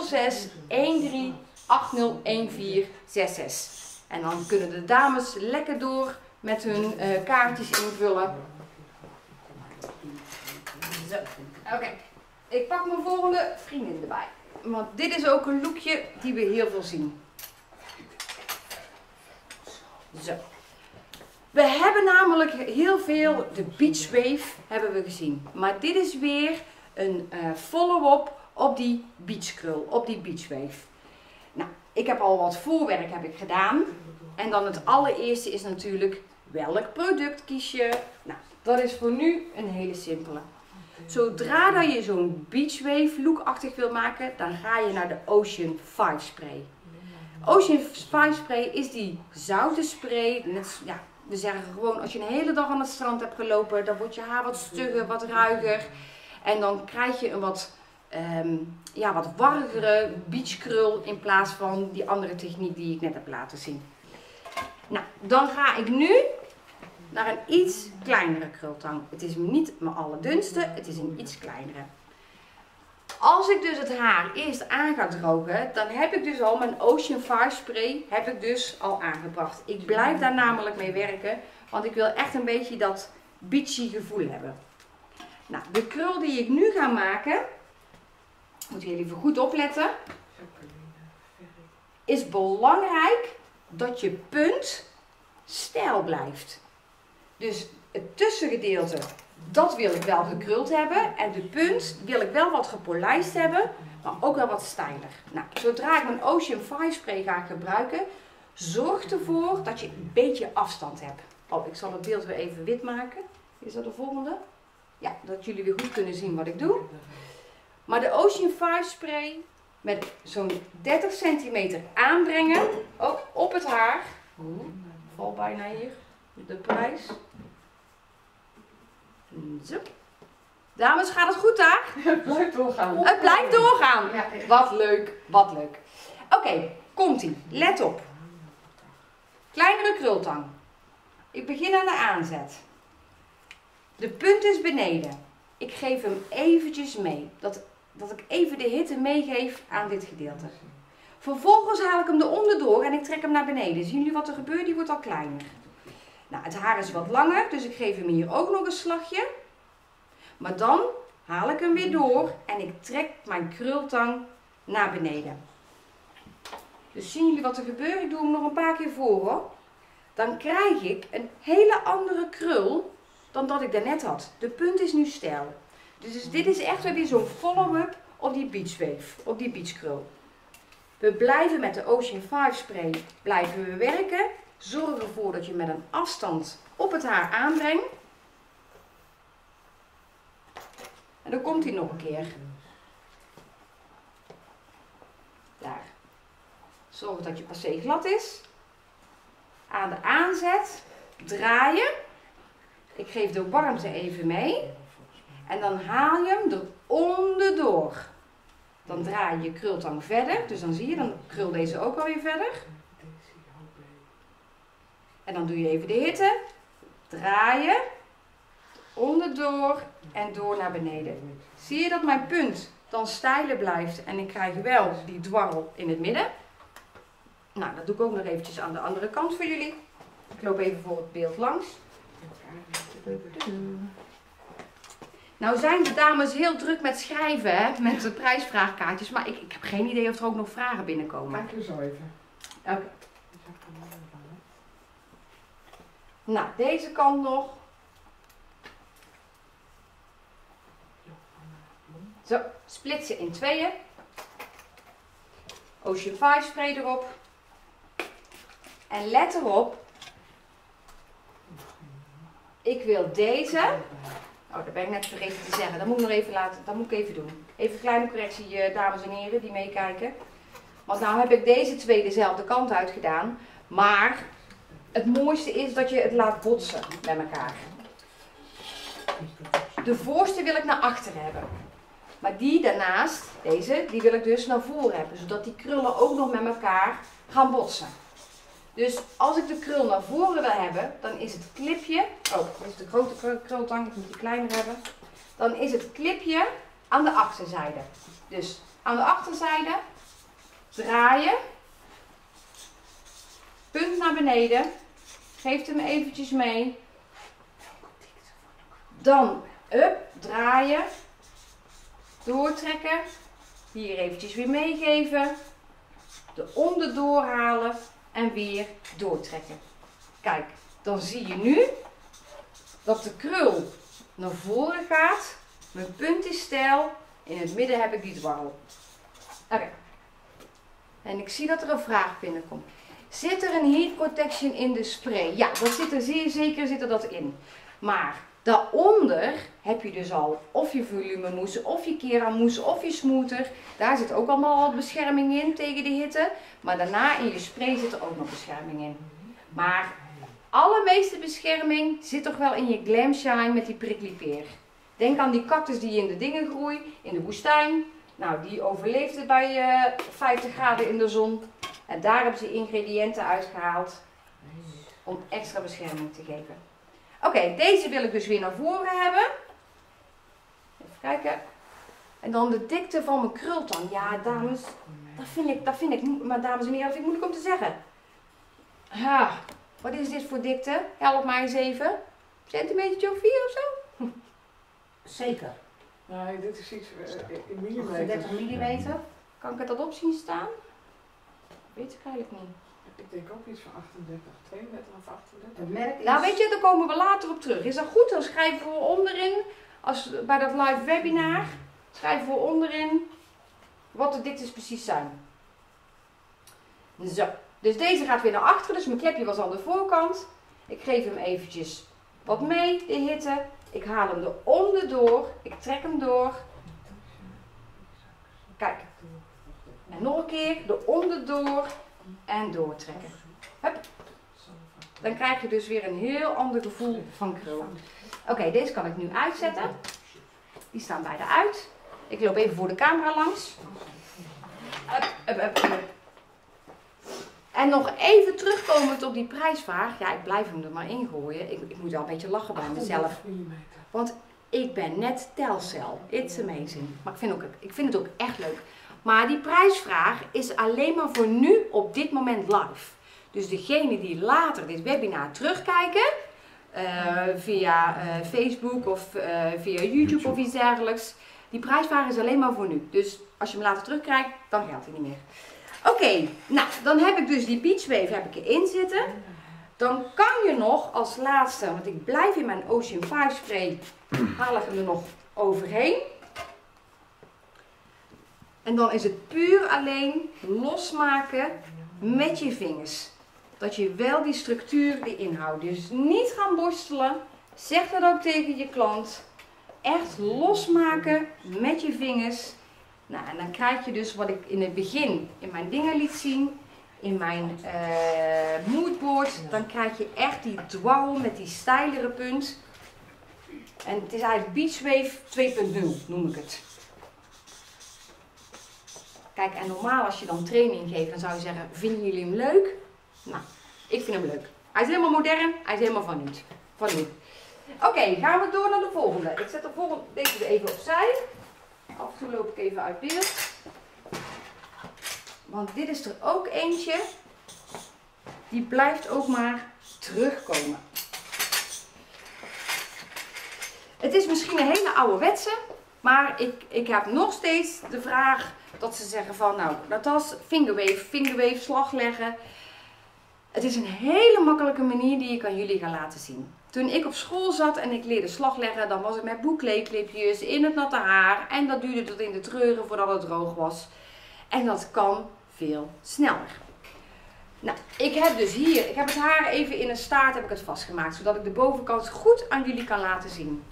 0613801466. En dan kunnen de dames lekker door met hun kaartjes invullen. Zo, oké. Ik pak mijn volgende vriendin erbij. Want dit is ook een lookje die we heel veel zien. Zo. We hebben namelijk heel veel de beach wave hebben we gezien. Maar dit is weer een follow-up op die beach krul, op die beach wave. Nou, ik heb al wat voorwerk heb ik gedaan. En dan het allereerste is natuurlijk welk product kies je. Nou, dat is voor nu een hele simpele. Zodra dat je zo'n beach wave look-achtig wil maken, dan ga je naar de Ocean 5 spray. Ocean 5 spray is die zoute spray. Net, ja, we zeggen gewoon als je een hele dag aan het strand hebt gelopen, dan wordt je haar wat stugger, wat ruiger. En dan krijg je een wat warrigere beachkrul in plaats van die andere techniek die ik net heb laten zien. Nou, dan ga ik nu naar een iets kleinere krultang. Het is niet mijn allerdunste, het is een iets kleinere. Als ik dus het haar eerst aan ga drogen, dan heb ik dus al mijn Ocean 5 spray heb ik dus al aangebracht. Ik blijf daar namelijk mee werken, want ik wil echt een beetje dat beachy gevoel hebben. Nou, de krul die ik nu ga maken, moeten jullie even goed opletten, is belangrijk dat je punt stijl blijft. Dus het tussengedeelte, dat wil ik wel gekruld hebben. En de punt wil ik wel wat gepolijst hebben, maar ook wel wat stijler. Nou, zodra ik mijn Ocean 5 spray ga gebruiken, zorg ervoor dat je een beetje afstand hebt. Oh, ik zal het beeld weer even wit maken. Is dat de volgende? Ja, dat jullie weer goed kunnen zien wat ik doe. Maar de Ocean 5 spray met zo'n 30 centimeter aanbrengen, ook op het haar. Val bijna hier, de prijs. Zo. Dames, gaat het goed daar? Het blijft doorgaan. Het blijft doorgaan. Ja. Wat leuk, wat leuk. Oké, komt-ie. Let op. Kleinere krultang. Ik begin aan de aanzet. De punt is beneden. Ik geef hem eventjes mee. Dat ik even de hitte meegeef aan dit gedeelte. Vervolgens haal ik hem eronder door en ik trek hem naar beneden. Zien jullie wat er gebeurt? Die wordt al kleiner. Nou, het haar is wat langer, dus ik geef hem hier ook nog een slagje. Maar dan haal ik hem weer door en ik trek mijn krultang naar beneden. Dus zien jullie wat er gebeurt? Ik doe hem nog een paar keer voor hoor. Dan krijg ik een hele andere krul dan dat ik daarnet had. De punt is nu stijl. Dus dit is echt weer zo'n follow-up op die beach wave, op die beachkrul. We blijven met de Ocean 5 spray blijven we werken. Zorg ervoor dat je met een afstand op het haar aanbrengt. En dan komt hij nog een keer. Daar. Zorg dat je passé glad is. Aan de aanzet draaien. Ik geef de warmte even mee. En dan haal je hem eronder door. Dan draai je je krultang verder. Dus dan zie je, dan krul deze ook alweer verder. En dan doe je even de hitte. Draaien. Onderdoor en door naar beneden. Zie je dat mijn punt dan steiler blijft en ik krijg wel die dwarrel in het midden. Nou, dat doe ik ook nog eventjes aan de andere kant voor jullie. Ik loop even voor het beeld langs. Nou zijn de dames heel druk met schrijven, hè, met de prijsvraagkaartjes, maar ik heb geen idee of er ook nog vragen binnenkomen. Kijk er zo even. Oké. Nou, deze kant nog. Zo, splitsen in tweeën. Ocean 5 spray erop. En let erop. Ik wil deze. Oh, dat ben ik net vergeten te zeggen. Dat moet ik nog even laten. Dat moet ik even doen. Even een kleine correctie, dames en heren die meekijken. Want nou heb ik deze twee dezelfde kant uit gedaan. Maar het mooiste is dat je het laat botsen met elkaar. De voorste wil ik naar achter hebben. Maar die daarnaast, deze, die wil ik dus naar voren hebben. Zodat die krullen ook nog met elkaar gaan botsen. Dus als ik de krul naar voren wil hebben, dan is het clipje... Oh, dit is de grote krultang, ik moet die kleiner hebben. Dan is het clipje aan de achterzijde. Dus aan de achterzijde draaien. Punt naar beneden. Geef hem eventjes mee. Dan up, draaien. Doortrekken. Hier eventjes weer meegeven. De onderdoor halen. En weer doortrekken. Kijk, dan zie je nu dat de krul naar voren gaat. Mijn punt is steil. In het midden heb ik die dwarrel. Oké. En ik zie dat er een vraag binnenkomt. Zit er een heat protection in de spray? Ja, dat zit er zeer zeker zit er dat in. Maar daaronder heb je dus al of je volumemousse, of je keramousse, of je smoother. Daar zit ook allemaal wat bescherming in tegen de hitte. Maar daarna in je spray zit er ook nog bescherming in. Maar allermeeste bescherming zit toch wel in je Glam Shine met die prickly peer. Denk aan die cactus die in de dingen groeit, in de woestijn. Nou, die overleeft het bij 50 graden in de zon. En daar hebben ze ingrediënten uitgehaald om extra bescherming te geven. Oké, deze wil ik dus weer naar voren hebben. Even kijken. En dan de dikte van mijn krultang. Ja, dames, dat vind ik, maar dames en heren, dat vind ik moeilijk om te zeggen. Ja, wat is dit voor dikte? Help mij eens even. Centimeter of 4 of zo? Zeker. Nee, dit is iets in 30 millimeter. mm. Kan ik het dat op zien staan? Weet ik eigenlijk niet. Ik denk ook iets van 38, 32 of 38. Het merk is... Nou weet je, daar komen we later op terug. Is dat goed? Dan schrijven we onderin, bij dat live webinar, schrijven we onderin wat de diktes precies zijn. Zo, dus deze gaat weer naar achteren, dus mijn klepje was aan de voorkant. Ik geef hem eventjes wat mee, de hitte. Ik haal hem er onderdoor, ik trek hem door. Kijk. En nog een keer, de onderdoor en doortrekken. Hup. Dan krijg je dus weer een heel ander gevoel van krul. Oké, deze kan ik nu uitzetten. Die staan beide uit. Ik loop even voor de camera langs. Up. En nog even terugkomend op die prijsvraag. Ja, ik blijf hem er maar in gooien. Ik moet wel een beetje lachen bij mezelf. Want ik ben net Telcel. It's amazing. Maar ik vind het ook echt leuk. Maar die prijsvraag is alleen maar voor nu op dit moment live. Dus degene die later dit webinar terugkijken, via Facebook of via YouTube of iets dergelijks. Die prijsvraag is alleen maar voor nu. Dus als je hem later terugkrijgt, dan geldt hij niet meer. Oké, nou dan heb ik dus die Beach Wave erin zitten. Dan kan je nog als laatste, want ik blijf in mijn Ocean 5 spray, haal ik hem er nog overheen. En dan is het puur alleen losmaken met je vingers. Dat je wel die structuur erin houdt. Dus niet gaan borstelen. Zeg dat ook tegen je klant. Echt losmaken met je vingers. Nou, en dan krijg je dus wat ik in het begin in mijn dingen liet zien. In mijn moodboard wordt, dan krijg je echt die dwarrel met die steilere punt. En het is eigenlijk Beachwave 2.0, noem ik het. Kijk, en normaal als je dan training geeft, dan zou je zeggen, vinden jullie hem leuk? Nou, ik vind hem leuk. Hij is helemaal modern, hij is helemaal van nu. Oké, gaan we door naar de volgende. Ik zet de volgende deze even opzij. Af en toe loop ik even uit beeld. Want dit is er ook eentje. Die blijft ook maar terugkomen. Het is misschien een hele ouderwetse. Maar ik heb nog steeds de vraag dat ze zeggen van nou, Natas, fingerwave, slag leggen. Het is een hele makkelijke manier die ik aan jullie ga laten zien. Toen ik op school zat en ik leerde slag leggen, dan was ik met bouclé-clipjes in het natte haar. En dat duurde tot in de treuren voordat het droog was. En dat kan veel sneller. Nou, ik heb het haar even in een staart heb ik het vastgemaakt. Zodat ik de bovenkant goed aan jullie kan laten zien.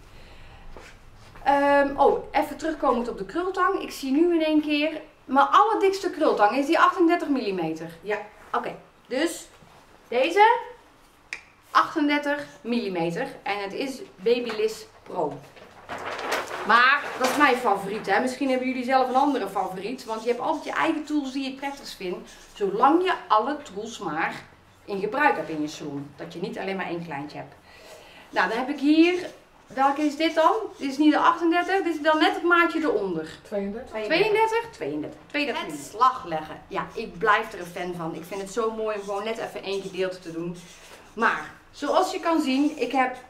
Even terugkomend op de krultang. Ik zie nu in één keer, mijn allerdikste krultang is die 38 mm. Ja. Oké, dus deze 38 mm en het is Babyliss Pro. Maar dat is mijn favoriet. Hè? Misschien hebben jullie zelf een andere favoriet. Want je hebt altijd je eigen tools die je het prettigst vindt. Zolang je alle tools maar in gebruik hebt in je salon. Dat je niet alleen maar één kleintje hebt. Nou, dan heb ik hier. Welke is dit dan? Dit is niet de 38. Dit is dan net het maatje eronder. 32? 32. Het slag leggen. Ja, ik blijf er een fan van. Ik vind het zo mooi om gewoon net even één gedeelte te doen. Maar, zoals je kan zien, ik heb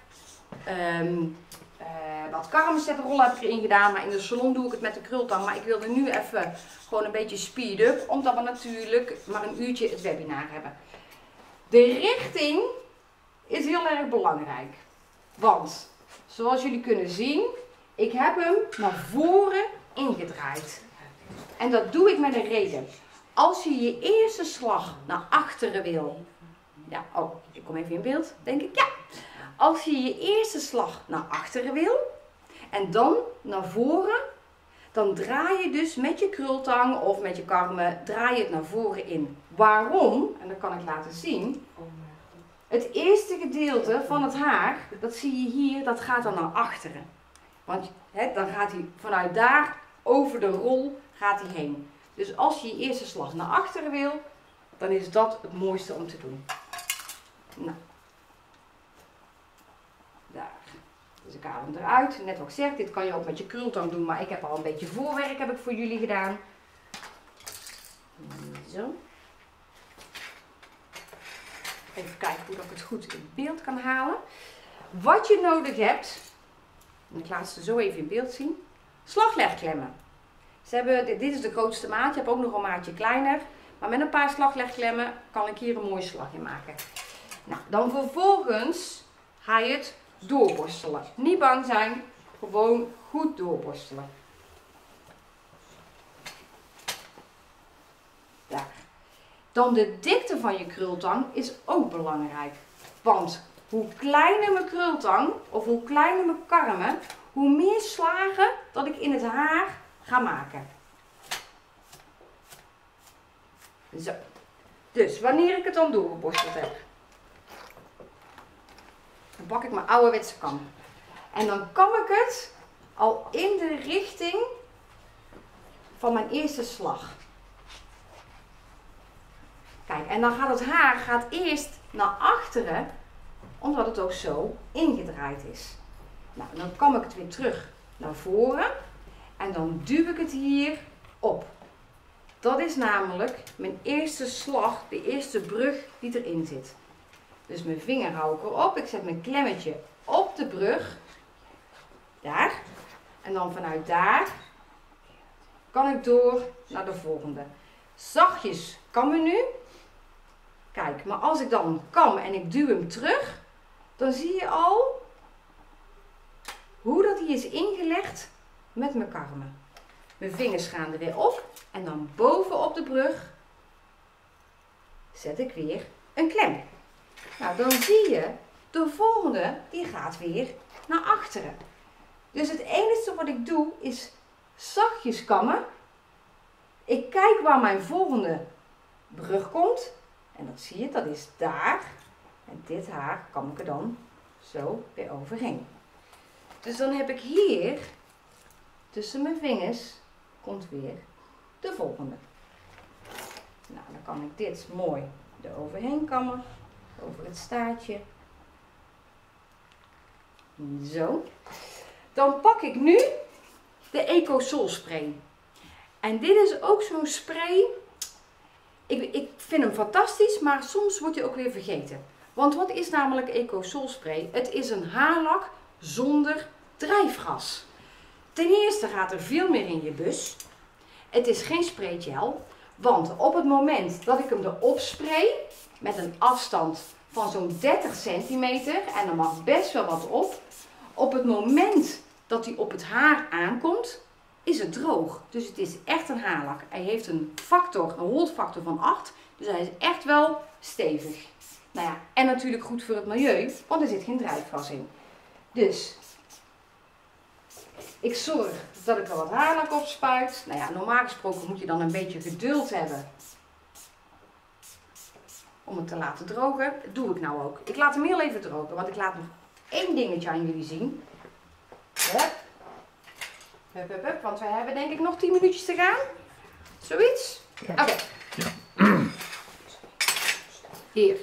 wat karmenzetrollen heb ik erin gedaan. Maar in de salon doe ik het met de krultang. Maar ik wilde nu even gewoon een beetje speed up. Omdat we natuurlijk maar een uurtje het webinar hebben. De richting is heel erg belangrijk. Want, zoals jullie kunnen zien, ik heb hem naar voren ingedraaid. En dat doe ik met een reden. Als je je eerste slag naar achteren wil. Ja, oh, ik kom even in beeld, denk ik. Ja. Als je je eerste slag naar achteren wil en dan naar voren, dan draai je dus met je krultang of met je karmen, draai je het naar voren in. Waarom? En dat kan ik laten zien. Het eerste gedeelte van het haar, dat zie je hier, dat gaat dan naar achteren. Want dan gaat hij vanuit daar over de rol gaat hij heen. Dus als je je eerste slag naar achteren wil, dan is dat het mooiste om te doen. Nou. Daar. Dus ik haal hem eruit. Net wat ik zeg, dit kan je ook met je krultang doen, maar ik heb al een beetje voorwerk heb ik voor jullie gedaan. Zo. Even kijken hoe ik het goed in beeld kan halen. Wat je nodig hebt, en ik laat ze zo even in beeld zien. Slaglegklemmen. Dit is de grootste maat, je hebt ook nog een maatje kleiner. Maar met een paar slaglegklemmen kan ik hier een mooie slag in maken. Nou, dan vervolgens ga je het doorborstelen. Niet bang zijn, gewoon goed doorborstelen. Daar. Dan de dikte van je krultang is ook belangrijk. Want hoe kleiner mijn krultang of hoe kleiner mijn karmen, hoe meer slagen dat ik in het haar ga maken. Zo. Dus wanneer ik het dan doorgeborsteld heb, dan pak ik mijn ouderwetse kam. En dan kam ik het al in de richting van mijn eerste slag. Kijk, en dan gaat het haar eerst naar achteren, omdat het ook zo ingedraaid is. Nou, dan kam ik het weer terug naar voren en dan duw ik het hier op. Dat is namelijk mijn eerste slag, de eerste brug die erin zit. Dus mijn vinger hou ik erop, ik zet mijn klemmetje op de brug, daar. En dan vanuit daar kan ik door naar de volgende. Zachtjes kammen nu. Kijk, maar als ik dan kam en ik duw hem terug, dan zie je al hoe dat hier is ingelegd met mijn karmen. Mijn vingers gaan er weer op en dan bovenop de brug zet ik weer een klem. Nou, dan zie je, de volgende die gaat weer naar achteren. Dus het enige wat ik doe is zachtjes kammen. Ik kijk waar mijn volgende brug komt. En dat zie je, dat is daar. En dit haar kam ik er dan zo weer overheen. Dus dan heb ik hier, tussen mijn vingers, komt weer de volgende. Nou, dan kan ik dit mooi eroverheen kammen, over het staartje. Zo. Dan pak ik nu de Ecosol spray. En dit is ook zo'n spray. Ik vind hem fantastisch, maar soms wordt hij ook weer vergeten. Want wat is namelijk Ecosol spray? Het is een haarlak zonder drijfgas. Ten eerste gaat er veel meer in je bus. Het is geen spraygel. Want op het moment dat ik hem erop spray, met een afstand van zo'n 30 centimeter, en er mag best wel wat op het moment dat hij op het haar aankomt, is het droog. Dus het is echt een haarlak. Hij heeft een holfactor van 8, dus hij is echt wel stevig. Nou ja, en natuurlijk goed voor het milieu, want er zit geen drijfgas in. Dus ik zorg dat ik er wat haarlak op spuit. Nou ja, normaal gesproken moet je dan een beetje geduld hebben om het te laten drogen. Dat doe ik nou ook. Ik laat hem heel even drogen, want ik laat nog één dingetje aan jullie zien. Hup. Hup, hup, hup, want we hebben denk ik nog 10 minuutjes te gaan. Zoiets? Ja. Oké. Ja. Hier.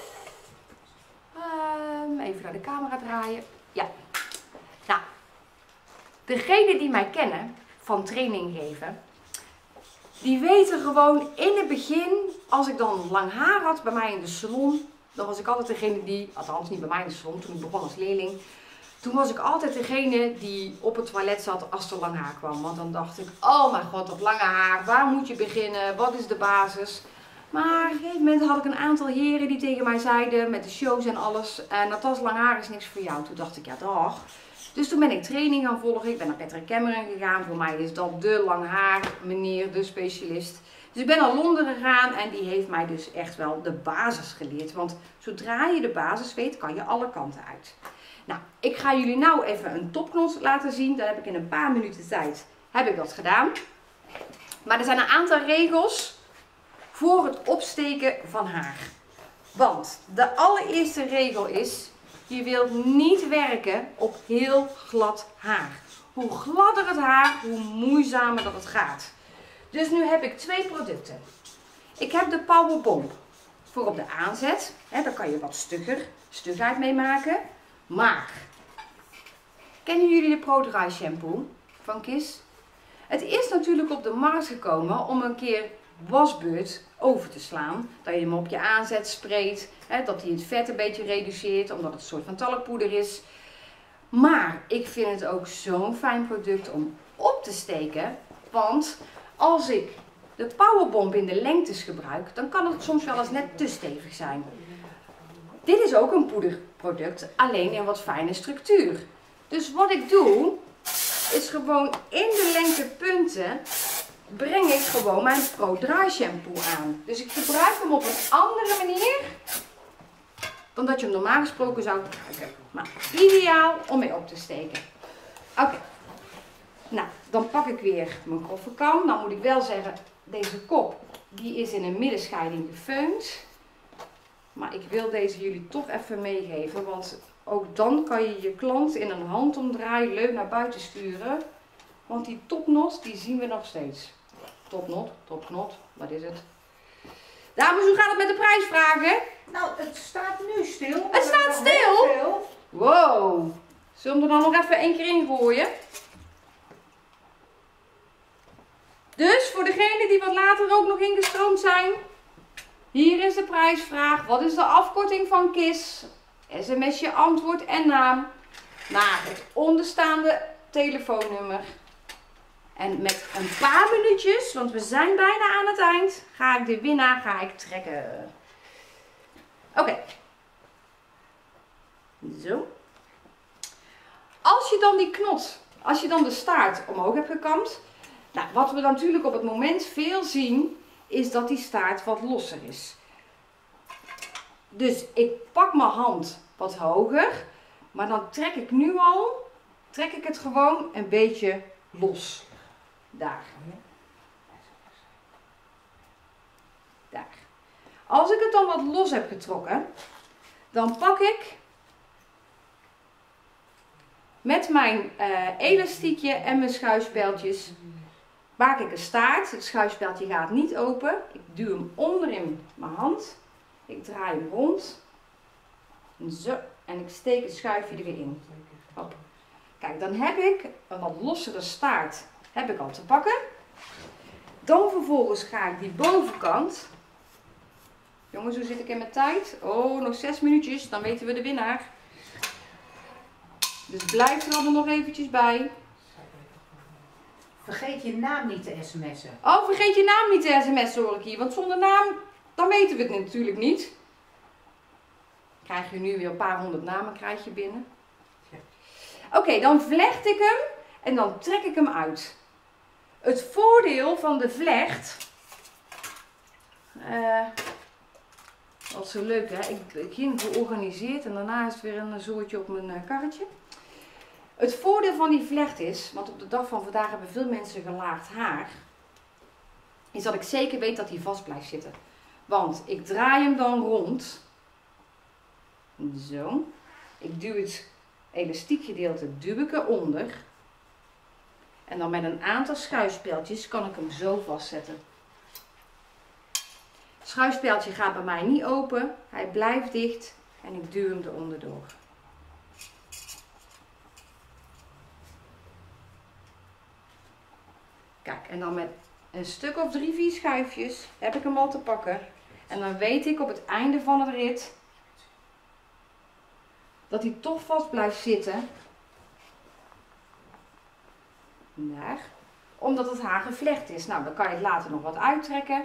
Even naar de camera draaien. Ja. Nou. Degenen die mij kennen van training geven, die weten gewoon in het begin, als ik dan lang haar had bij mij in de salon, dan was ik altijd degene die, althans niet bij mij in de salon, toen ik begon als leerling, toen was ik altijd degene die op het toilet zat als er lang haar kwam. Want dan dacht ik, oh mijn god, dat lange haar, waar moet je beginnen, wat is de basis? Maar op een gegeven moment had ik een aantal heren die tegen mij zeiden, met de shows en alles, en Natas, lang haar is niks voor jou. Toen dacht ik, ja dag. Dus toen ben ik training gaan volgen. Ik ben naar Patrick Cameron gegaan. Voor mij is dat de lang haar meneer, de specialist. Dus ik ben naar Londen gegaan en die heeft mij dus echt wel de basis geleerd. Want zodra je de basis weet, kan je alle kanten uit. Nou, ik ga jullie nou even een topknot laten zien. Dat heb ik in een paar minuten tijd dat gedaan. Maar er zijn een aantal regels voor het opsteken van haar. Want de allereerste regel is, je wilt niet werken op heel glad haar. Hoe gladder het haar, hoe moeizamer dat het gaat. Dus nu heb ik 2 producten. Ik heb de Powerbomb voor op de aanzet. Daar kan je wat stugheid mee maken. Maar, kennen jullie de Pro Dry Shampoo van Kiss? Het is natuurlijk op de markt gekomen om een keer wasbeurt over te slaan. Dat je hem op je aanzet spreekt. Dat hij het vet een beetje reduceert, omdat het een soort van talkpoeder is. Maar ik vind het ook zo'n fijn product om op te steken. Want als ik de Powerbomb in de lengtes gebruik, dan kan het soms wel eens net te stevig zijn. Dit is ook een poederproduct, alleen in wat fijne structuur. Dus wat ik doe, is gewoon in de lengtepunten breng ik gewoon mijn Pro Dry Shampoo aan. Dus ik gebruik hem op een andere manier dan dat je hem normaal gesproken zou gebruiken. Maar ideaal om mee op te steken. Oké. Nou, dan pak ik weer mijn kofferkam. Dan moet ik wel zeggen, deze kop die is in een middenscheiding gefeund. Maar ik wil deze jullie toch even meegeven, want ook dan kan je je klant in een handomdraai leuk naar buiten sturen. Want die topknot, die zien we nog steeds. Topknot, wat is het? Dames, hoe gaat het met de prijsvragen? Nou, het staat nu stil. Het staat stil? Wow. Zullen we er dan nog even 1 keer in gooien? Dus voor degenen die wat later ook nog ingestroomd zijn. Hier is de prijsvraag. Wat is de afkorting van KISS? SMS je antwoord en naam naar het onderstaande telefoonnummer. En met een paar minuutjes, want we zijn bijna aan het eind, ga ik de winnaar trekken. Oké. Zo. Als je dan die knot, als je dan de staart omhoog hebt gekamd. Nou, wat we natuurlijk op het moment veel zien, is dat die staart wat losser is. Dus ik pak mijn hand wat hoger, maar dan trek ik nu al, het gewoon een beetje los. Daar. Daar. Als ik het dan wat los heb getrokken, Dan pak ik met mijn elastiekje en mijn schuifspeltjes, maak ik een staart. Het schuifspeltje gaat niet open. Ik duw hem onder in mijn hand. Ik draai hem rond. Zo. En ik steek het schuifje er weer in. Hop. Kijk, dan heb ik een wat lossere staart heb ik al te pakken. Dan vervolgens ga ik die bovenkant. Jongens, hoe zit ik in mijn tijd? Oh, nog 6 minuutjes, dan weten we de winnaar. Dus blijf er allemaal nog eventjes bij. Vergeet je naam niet te sms'en. Oh, vergeet je naam niet te sms'en, hoor ik hier. Want zonder naam, dan weten we het natuurlijk niet. Krijg je nu weer een paar honderd namen krijg je binnen. Oké, dan vlecht ik hem en dan trek ik hem uit. Het voordeel van de vlecht. Wat zo leuk, hè? Ik ging georganiseerd en daarna is het weer een zoortje op mijn karretje. Het voordeel van die vlecht is, want op de dag van vandaag hebben veel mensen gelaagd haar, is dat ik zeker weet dat hij vast blijft zitten. Want ik draai hem dan rond. Zo. Ik duw het elastiekgedeelte duw ik eronder. En dan met een aantal schuifspeltjes kan ik hem zo vastzetten. Het schuifspeltje gaat bij mij niet open. Hij blijft dicht en ik duw hem eronder door. Kijk, en dan met een stuk of 3, 4 schuifjes heb ik hem al te pakken. En dan weet ik op het einde van het rit dat hij toch vast blijft zitten. Daar. Omdat het haar gevlecht is. Nou, dan kan je het later nog wat uittrekken.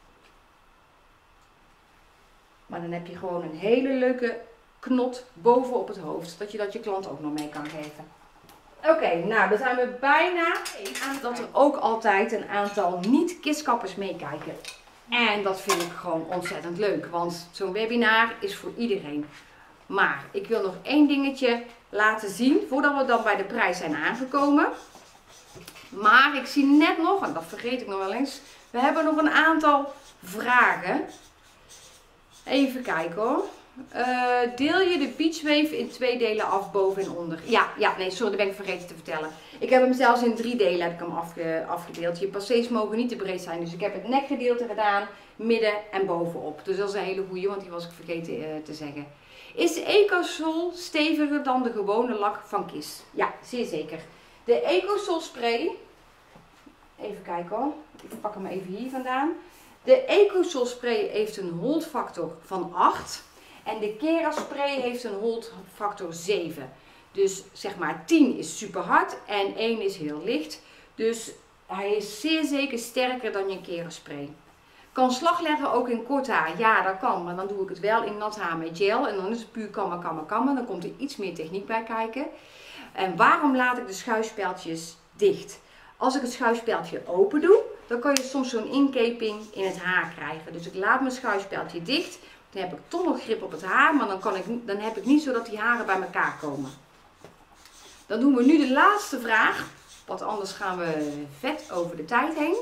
Maar dan heb je gewoon een hele leuke knot bovenop het hoofd. Dat je klant ook nog mee kan geven. Oké, nou dan zijn we bijna aan dat er ook altijd een aantal niet-kistkappers meekijken. En dat vind ik gewoon ontzettend leuk. Want zo'n webinar is voor iedereen. Maar ik wil nog één dingetje laten zien voordat we dan bij de prijs zijn aangekomen. Maar ik zie net nog, en dat vergeet ik nog wel eens, we hebben nog een aantal vragen. Even kijken hoor. Deel je de beachwave in 2 delen af, boven en onder? Ja, nee, sorry, dat ben ik vergeten te vertellen. Ik heb hem zelfs in 3 delen heb ik hem afgedeeld. Je passés mogen niet te breed zijn, dus ik heb het nekgedeelte gedaan, midden en bovenop. Dus dat is een hele goeie, want die was ik vergeten te zeggen. Is de Ecosol steviger dan de gewone lak van KIS? Ja, zeer zeker. De Ecosol spray, even kijken hoor, ik pak hem even hier vandaan. De Ecosol spray heeft een holdfactor van 8 en de Kera spray heeft een holdfactor 7. Dus zeg maar 10 is super hard en 1 is heel licht. Dus hij is zeer zeker sterker dan je Kera spray. Kan slag leggen ook in kort haar? Ja, dat kan, maar dan doe ik het wel in nat haar met gel en dan is het puur kammen, kammen, kammen. Dan komt er iets meer techniek bij kijken. En waarom laat ik de schuifspeltjes dicht? Als ik het schuifspeltje open doe, dan kan je soms zo'n inkeping in het haar krijgen. Dus ik laat mijn schuifspeltje dicht. Dan heb ik toch nog grip op het haar, maar dan heb ik niet zo dat die haren bij elkaar komen. Dan doen we nu de laatste vraag, want anders gaan we vet over de tijd heen.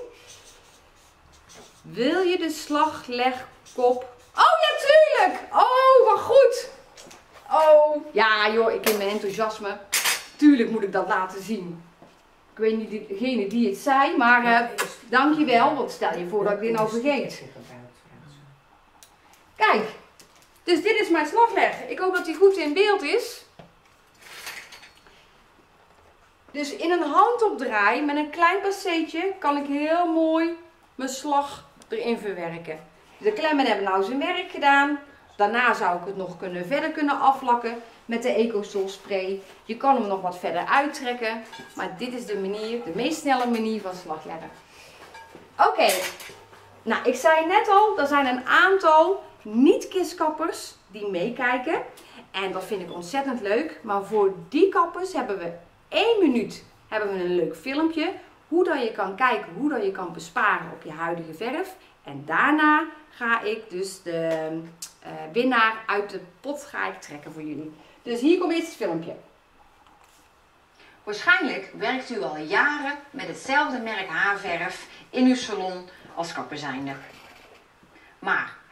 Wil je de slaglegkop? Oh ja, tuurlijk! Oh, wat goed! Oh, ja joh, ik in mijn enthousiasme. Tuurlijk moet ik dat laten zien. Ik weet niet degene die het zei, maar dankjewel, want stel je voor dat ik dit nou vergeet. Kijk, dus dit is mijn slagleg. Ik hoop dat die goed in beeld is. Dus in een handopdraai met een klein passeetje kan ik heel mooi mijn slag erin verwerken. De klemmen hebben nou zijn werk gedaan. Daarna zou ik het nog verder kunnen aflakken met de Ecosol spray. Je kan hem nog wat verder uittrekken. Maar dit is de manier, de meest snelle manier van slagleggen. Oké. Nou, ik zei net al, er zijn een aantal niet-kistkappers die meekijken. En dat vind ik ontzettend leuk. Maar voor die kappers hebben we 1 minuut een leuk filmpje. Hoe dat je kan kijken, hoe dat je kan besparen op je huidige verf. En daarna ga ik dus de winnaar uit de pot trekken voor jullie. Dus hier komt eerst het filmpje. Waarschijnlijk werkt u al jaren met hetzelfde merk haarverf in uw salon als kapper zijnde. Maar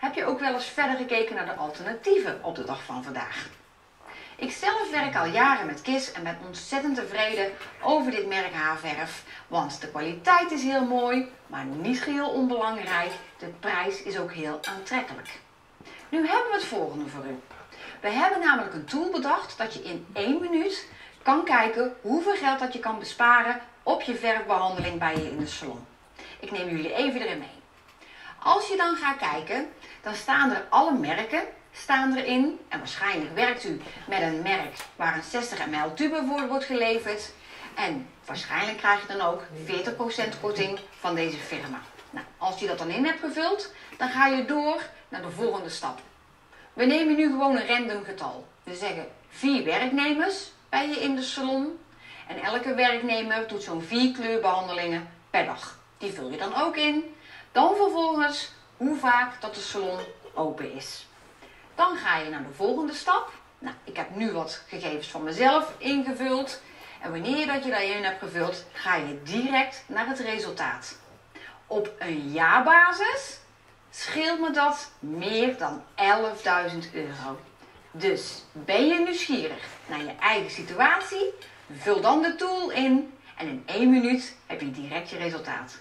heb je ook wel eens verder gekeken naar de alternatieven op de dag van vandaag? Ik zelf werk al jaren met KIS en ben ontzettend tevreden over dit merk haarverf. Want de kwaliteit is heel mooi, maar niet geheel onbelangrijk. De prijs is ook heel aantrekkelijk. Nu hebben we het volgende voor u. We hebben namelijk een tool bedacht dat je in 1 minuut kan kijken hoeveel geld dat je kan besparen op je verfbehandeling bij je in de salon. Ik neem jullie even erin mee. Als je dan gaat kijken, dan staan er alle merken erin. En waarschijnlijk werkt u met een merk waar een 60 ml tube voor wordt geleverd. En waarschijnlijk krijg je dan ook 40% korting van deze firma. Nou, als je dat dan in hebt gevuld, dan ga je door naar de volgende stap. We nemen nu gewoon een random getal. We zeggen 4 werknemers bij je in de salon. En elke werknemer doet zo'n 4 kleurbehandelingen per dag. Die vul je dan ook in. Dan vervolgens hoe vaak dat de salon open is. Dan ga je naar de volgende stap. Nou, ik heb nu wat gegevens van mezelf ingevuld. En wanneer dat je daarin hebt gevuld, ga je direct naar het resultaat. Op een jaarbasis scheelt me dat meer dan 11.000 euro. Dus ben je nieuwsgierig naar je eigen situatie? Vul dan de tool in en in 1 minuut heb je direct je resultaat.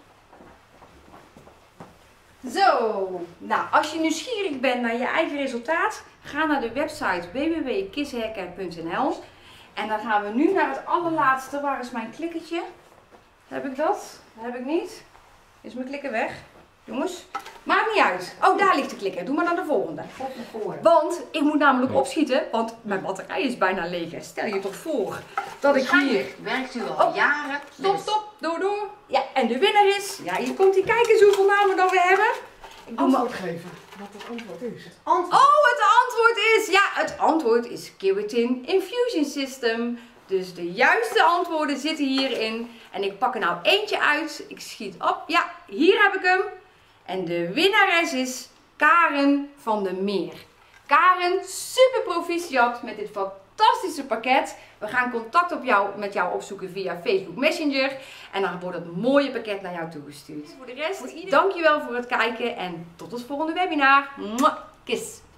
Zo, nou als je nieuwsgierig bent naar je eigen resultaat, ga naar de website www.kishaircare.nl en dan gaan we nu naar het allerlaatste. Waar is mijn klikkertje? Heb ik dat? Heb ik niet? Is mijn klikker weg? Jongens, maakt niet uit. Oh, daar ligt de klikker. Doe maar naar de volgende. Want ik moet namelijk opschieten, want mijn batterij is bijna leeg. Stel je toch voor dat ik hier... Werkt u al jaren. Stop. Door. Ja, en de winnaar is... Ja, hier komt hij. Kijk eens hoeveel namen dat we hebben. Ik doe Antwoord geven. Wat het antwoord is. Oh, het antwoord is... Ja, het antwoord is Keratin Infusion System. Dus de juiste antwoorden zitten hierin. En ik pak er nou eentje uit. Ik schiet op. Ja, hier heb ik hem. En de winnares is Karen van der Meer. Karen, super proficiat met dit fantastische pakket. We gaan contact met jou opzoeken via Facebook Messenger. En dan wordt het mooie pakket naar jou toegestuurd. Voor de rest, dankjewel voor het kijken en tot het volgende webinar. Mwah, Kiss!